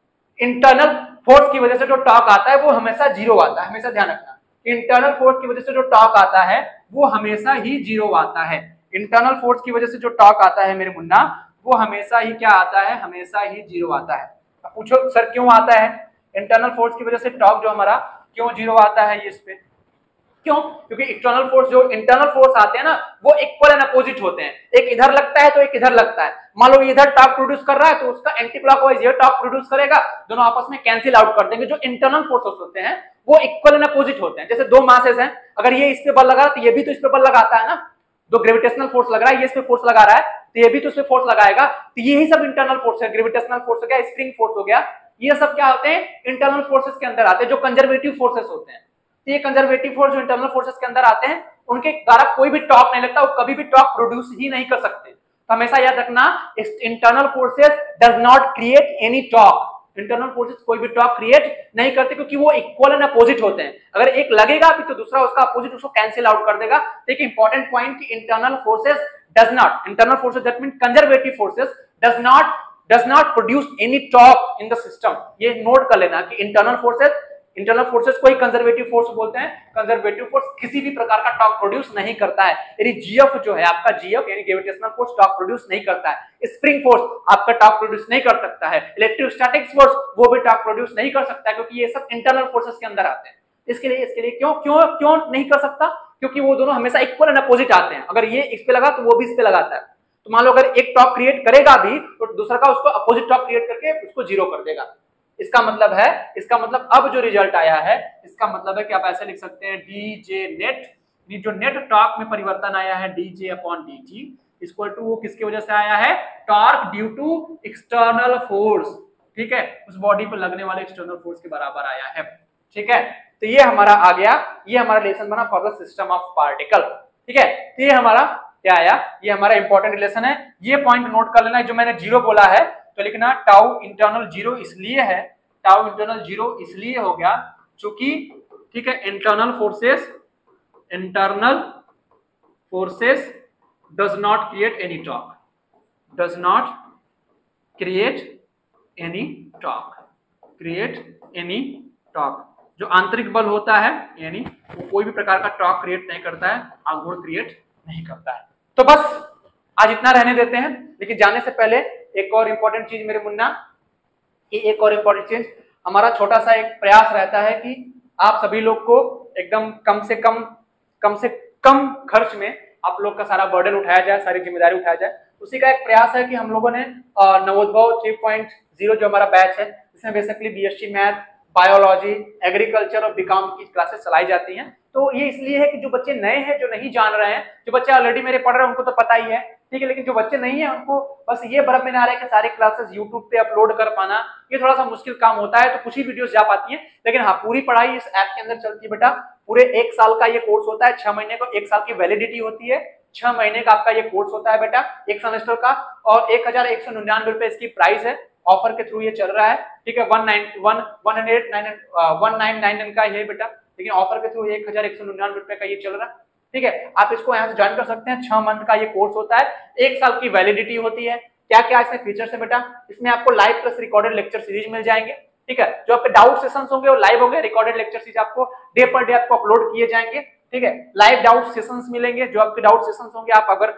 इंटरनल फोर्स की वजह से जो टॉर्क आता है वो हमेशा जीरो आता है, हमेशा ध्यान रखना, इंटरनल फोर्स की वजह से जो टॉर्क आता है वो हमेशा ही जीरो आता है। इंटरनल फोर्स की वजह से जो टॉर्क आता है मेरे मुन्ना, वो हमेशा ही क्या आता है, हमेशा ही जीरो आता है। अब पूछो सर क्यों आता है, इंटरनल फोर्स की वजह से टॉर्क जो हमारा क्यों जीरो आता है, ये इस पे क्यों, क्योंकि एक्सटर्नल फोर्स, जो इंटरनल फोर्स आते हैं ना, वो इक्वल एंड अपोजिट होते हैं, एक इधर लगता है तो एक इधर लगता है। मान लो इधर टॉर्क प्रोड्यूस कर रहा है तो उसका एंटी क्लॉकवाइज ये टॉर्क प्रोड्यूस करेगा, दोनों आपस में कैंसिल आउट कर देंगे। जो इंटरनल फोर्सेस होते हैं वो इक्वल एंड अपोजिट होते हैं। जैसे दो मासेस हैं, अगर ये इस पे बल लगा रहा है तो ये भी तो इस पे बल लगाता है ना, दो ग्रेविटेशनल फोर्स लग रहा है, ये इस पे फोर्स लगा रहा है तो ये भी तो इस पे फोर्स लगाएगा, तो यही सब इंटरनल फोर्स है। ग्रेविटेशनल फोर्स हो गया, स्प्रिंग फोर्स हो गया, ये सब क्या होते हैं, इंटरनल फोर्सेस के अंदर आते हैं, जो कंजर्वेटिव फोर्सेस होते हैं। तो ये कंजर्वेटिव फोर्स जो इंटरनल फोर्सेस के अंदर आते हैं, उनके द्वारा कोई भी टॉर्क नहीं लगता, वो कभी भी टॉर्क प्रोड्यूस ही नहीं कर सकते। तो हमेशा याद रखना, internal forces does not create any torque, internal forces कोई भी टॉर्क क्रिएट नहीं करते, क्योंकि वो इक्वल एंड अपोजिट होते हैं। अगर एक लगेगा भी तो दूसरा उसका अपोजिट उसको कैंसिल आउट कर देगा। तो एक इंपॉर्टेंट पॉइंट कि internal forces that mean conservative forces does not produce any torque in the system. ये नोट कर लेना कि इंटरनल फोर्सेस को ही कंजर्वेटिव फोर्स बोलते हैं। कंजर्वेटिव फोर्स किसी भी प्रकार का टॉर्क प्रोड्यूस नहीं करता है। यानी जीएफ जो है आपका, जीएफ यानी ग्रेविटेशनल फोर्स टॉर्क प्रोड्यूस नहीं करता है। स्प्रिंग फोर्स आपका टॉर्क प्रोड्यूस नहीं कर सकता है। इलेक्ट्रोस्टैटिक फोर्स वो भी टॉर्क प्रोड्यूस नहीं कर सकता है, क्योंकि ये सब इंटरनल फोर्सेस के अंदर आते हैं। इसके लिए क्यों नहीं कर सकता? क्योंकि वो दोनों हमेशा इक्वल एंड अपोजिट आते हैं। अगर ये इस पे लगा तो वो भी इस पे लगाता है। तो मान लो अगर एक टॉर्क क्रिएट करेगा भी तो दूसरा का उसको अपोजिट टॉर्क क्रिएट करके उसको जीरो कर देगा। इसका मतलब अब जो रिजल्ट आया है, इसका मतलब है कि आप ऐसे लिख सकते हैं डी जे नेट, जो नेट टॉर्क में परिवर्तन आया है D J upon D T equal to वो किसकी वजह से आया है? Torque due to external force. ठीक है, उस बॉडी पर लगने वाले एक्सटर्नल फोर्स के बराबर आया है। ठीक है, तो ये हमारा आ गया, ये हमारा रिलेशन बना for the system of particle. ठीक है, तो ये हमारा क्या आया? ये हमारा इंपॉर्टेंट रिलेशन है। ये पॉइंट नोट कर लेना। जो मैंने जीरो बोला है तो लिखना टाउ इंटरनल जीरो इसलिए है, टाउ इंटरनल जीरो इसलिए हो गया क्योंकि, ठीक है, internal forces does not create any torque, does not create any torque. जो आंतरिक बल होता है यानी वो कोई भी प्रकार का टॉर्क क्रिएट नहीं करता है, आघूर्ण क्रिएट नहीं करता है। तो बस आज इतना रहने देते हैं। लेकिन जाने से पहले एक और इंपॉर्टेंट चीज मेरे मुन्ना, एक और इंपॉर्टेंट चीज, हमारा छोटा सा एक प्रयास रहता है कि आप सभी लोग को एकदम कम से कम खर्च में आप लोग का सारा बर्डन उठाया जाए, सारी जिम्मेदारी उठाया जाए। उसी का एक प्रयास है कि हम लोगों ने नवोद्भव 3.0 जो हमारा बैच है, इसमें basically BSc math, biology, agriculture और बीकॉम की क्लासेस चलाई जाती हैं। तो ये इसलिए है कि जो बच्चे नए हैं, जो नहीं जान रहे हैं, जो बच्चे ऑलरेडी मेरे पढ़ रहे हैं उनको तो पता ही है, ठीक है, लेकिन जो बच्चे नहीं है उनको बस ये बर्फ में ना आ रहा है कि सारी क्लासेस यूट्यूब पे अपलोड कर पाना, ये थोड़ा सा मुश्किल काम होता है। तो कुछ ही वीडियोस जा पाती हैं, लेकिन हाँ, पूरी पढ़ाई इस ऐप के अंदर चलती है बेटा। पूरे 1 साल का ये कोर्स होता है, 6 महीने को 1 साल की वैलिडिटी होती है, 6 महीने का आपका ये कोर्स होता है बेटा, एक सेमेस्टर का, और 1199 रुपए इसकी प्राइस है। ऑफर के थ्रू ये चल रहा है, ठीक है, 1999 का ये बेटा, लेकिन ऑफर के थ्रू 1199 रुपए का ये चल रहा है। ठीक है, आप इसको यहाँ से ज्वाइन कर सकते हैं। 6 मंथ का ये कोर्स होता है, 1 साल की वैलिडिटी होती है। क्या क्या इसमें फीचर्स है बेटा? इसमें आपको live plus recorded lecture series मिल जाएंगे। ठीक है, जो आपके डाउट सेशंस होंगे वो लाइव होंगे, रिकॉर्डेड लेक्चर सीरीज आपको डे पर डे आपको अपलोड किए जाएंगे। ठीक है, लाइव डाउट सेशंस मिलेंगे। जो आपके डाउट सेशंस होंगे, आप अगर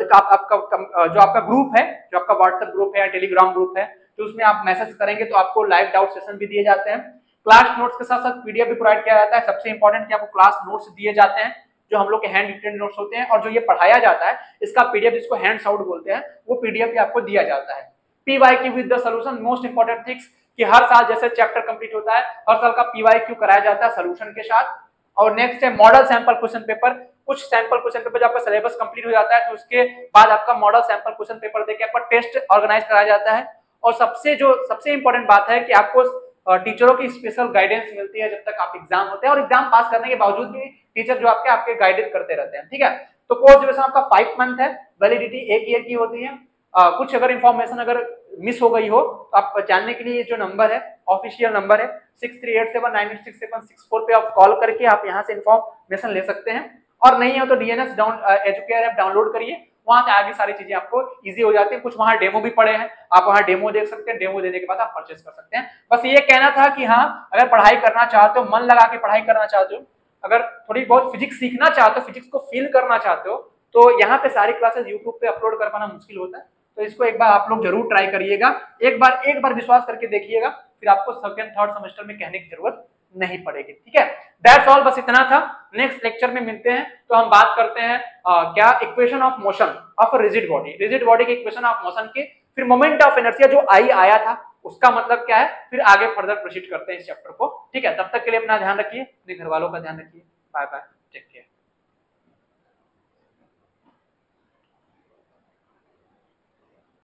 आपका जो आपका ग्रुप है, जो आपका व्हाट्सएप ग्रुप है या टेलीग्राम ग्रुप है, तो उसमें आप मैसेज करेंगे तो आपको लाइव डाउट सेशन भी दिए जाते हैं। क्लास नोट्स के साथ साथ पीडीएफ भी प्रोवाइड किया जाता है। सबसे इंपॉर्टेंट कि आपको क्लास नोट्स दिए जाते हैं, जो हम लोग के हैंड रिटन नोट्स होते हैं, और जो ये पढ़ाया जाता है इसका पीडीएफ, जिसको हैंड्स आउट बोलते हैं, वो पीडीएफ भी आपको दिया जाता है। PYQ with the solution, most important things कि हर साल जैसे चैप्टर कंप्लीट होता है, हर साल का पीवाईक्यू कराया जाता है सॉल्यूशन के साथ। और नेक्स्ट है मॉडल सैंपल क्वेश्चन पेपर। कुछ सैंपल क्वेश्चन पेपर जब आपका सिलेबस कंप्लीट हो जाता है तो उसके बाद आपका मॉडल सैंपल क्वेश्चन पेपर देके आपका टेस्ट ऑर्गेनाइज कराया जाता है। और सबसे इंपॉर्टेंट बात है कि आपको टीचरों की स्पेशल गाइडेंस मिलती है जब तक आप एग्जाम होते हैं, और एग्जाम पास करने के बावजूद भी टीचर जो आपके गाइडेड करते रहते हैं। ठीक है, तो कोर्स ड्यूरेशन आपका 5 मंथ है, वैलिडिटी 1 ईयर की होती है। कुछ अगर इंफॉर्मेशन अगर मिस हो गई हो तो आप जानने के लिए जो नंबर है, ऑफिशियल नंबर है 6387986764 पे आप कॉल करके आप यहाँ से इंफॉर्मेशन ले सकते हैं। और नहीं हो तो डीएनएस एजुकेयर ऐप डाउनलोड करिए, वहां से आगे सारी चीजें आपको इजी हो जाती है। कुछ वहां डेमो भी पड़े हैं, आप वहां डेमो देख सकते हैं, डेमो देने के बाद आप परचेस कर सकते हैं। बस ये कहना था कि हाँ, अगर पढ़ाई करना चाहते हो, मन लगा के पढ़ाई करना चाहते हो, अगर थोड़ी बहुत फिजिक्स सीखना चाहते हो, फिजिक्स को फील करना चाहते हो, तो यहाँ पे सारी क्लासेस यूट्यूब पे अपलोड कर पाना मुश्किल होता है। तो इसको एक बार आप लोग जरूर ट्राई करिएगा, एक बार विश्वास करके देखिएगा, फिर आपको सेकंड थर्ड सेमेस्टर में कहने की जरूरत नहीं पड़ेगी। ठीक है, दैट्स ऑल, बस इतना था। नेक्स्ट लेक्चर में मिलते हैं तो हम बात करते हैं क्या equation of motion of rigid body, rigid body के इक्वेशन ऑफ मोशन के, फिर मोमेंट ऑफ इनर्शिया जो आया था उसका मतलब क्या है, फिर आगे फर्दर प्रोसीड करते हैं इस चैप्टर को। ठीक है, तब तक के लिए अपना ध्यान रखिए, अपने घर वालों का ध्यान रखिए। Bye bye.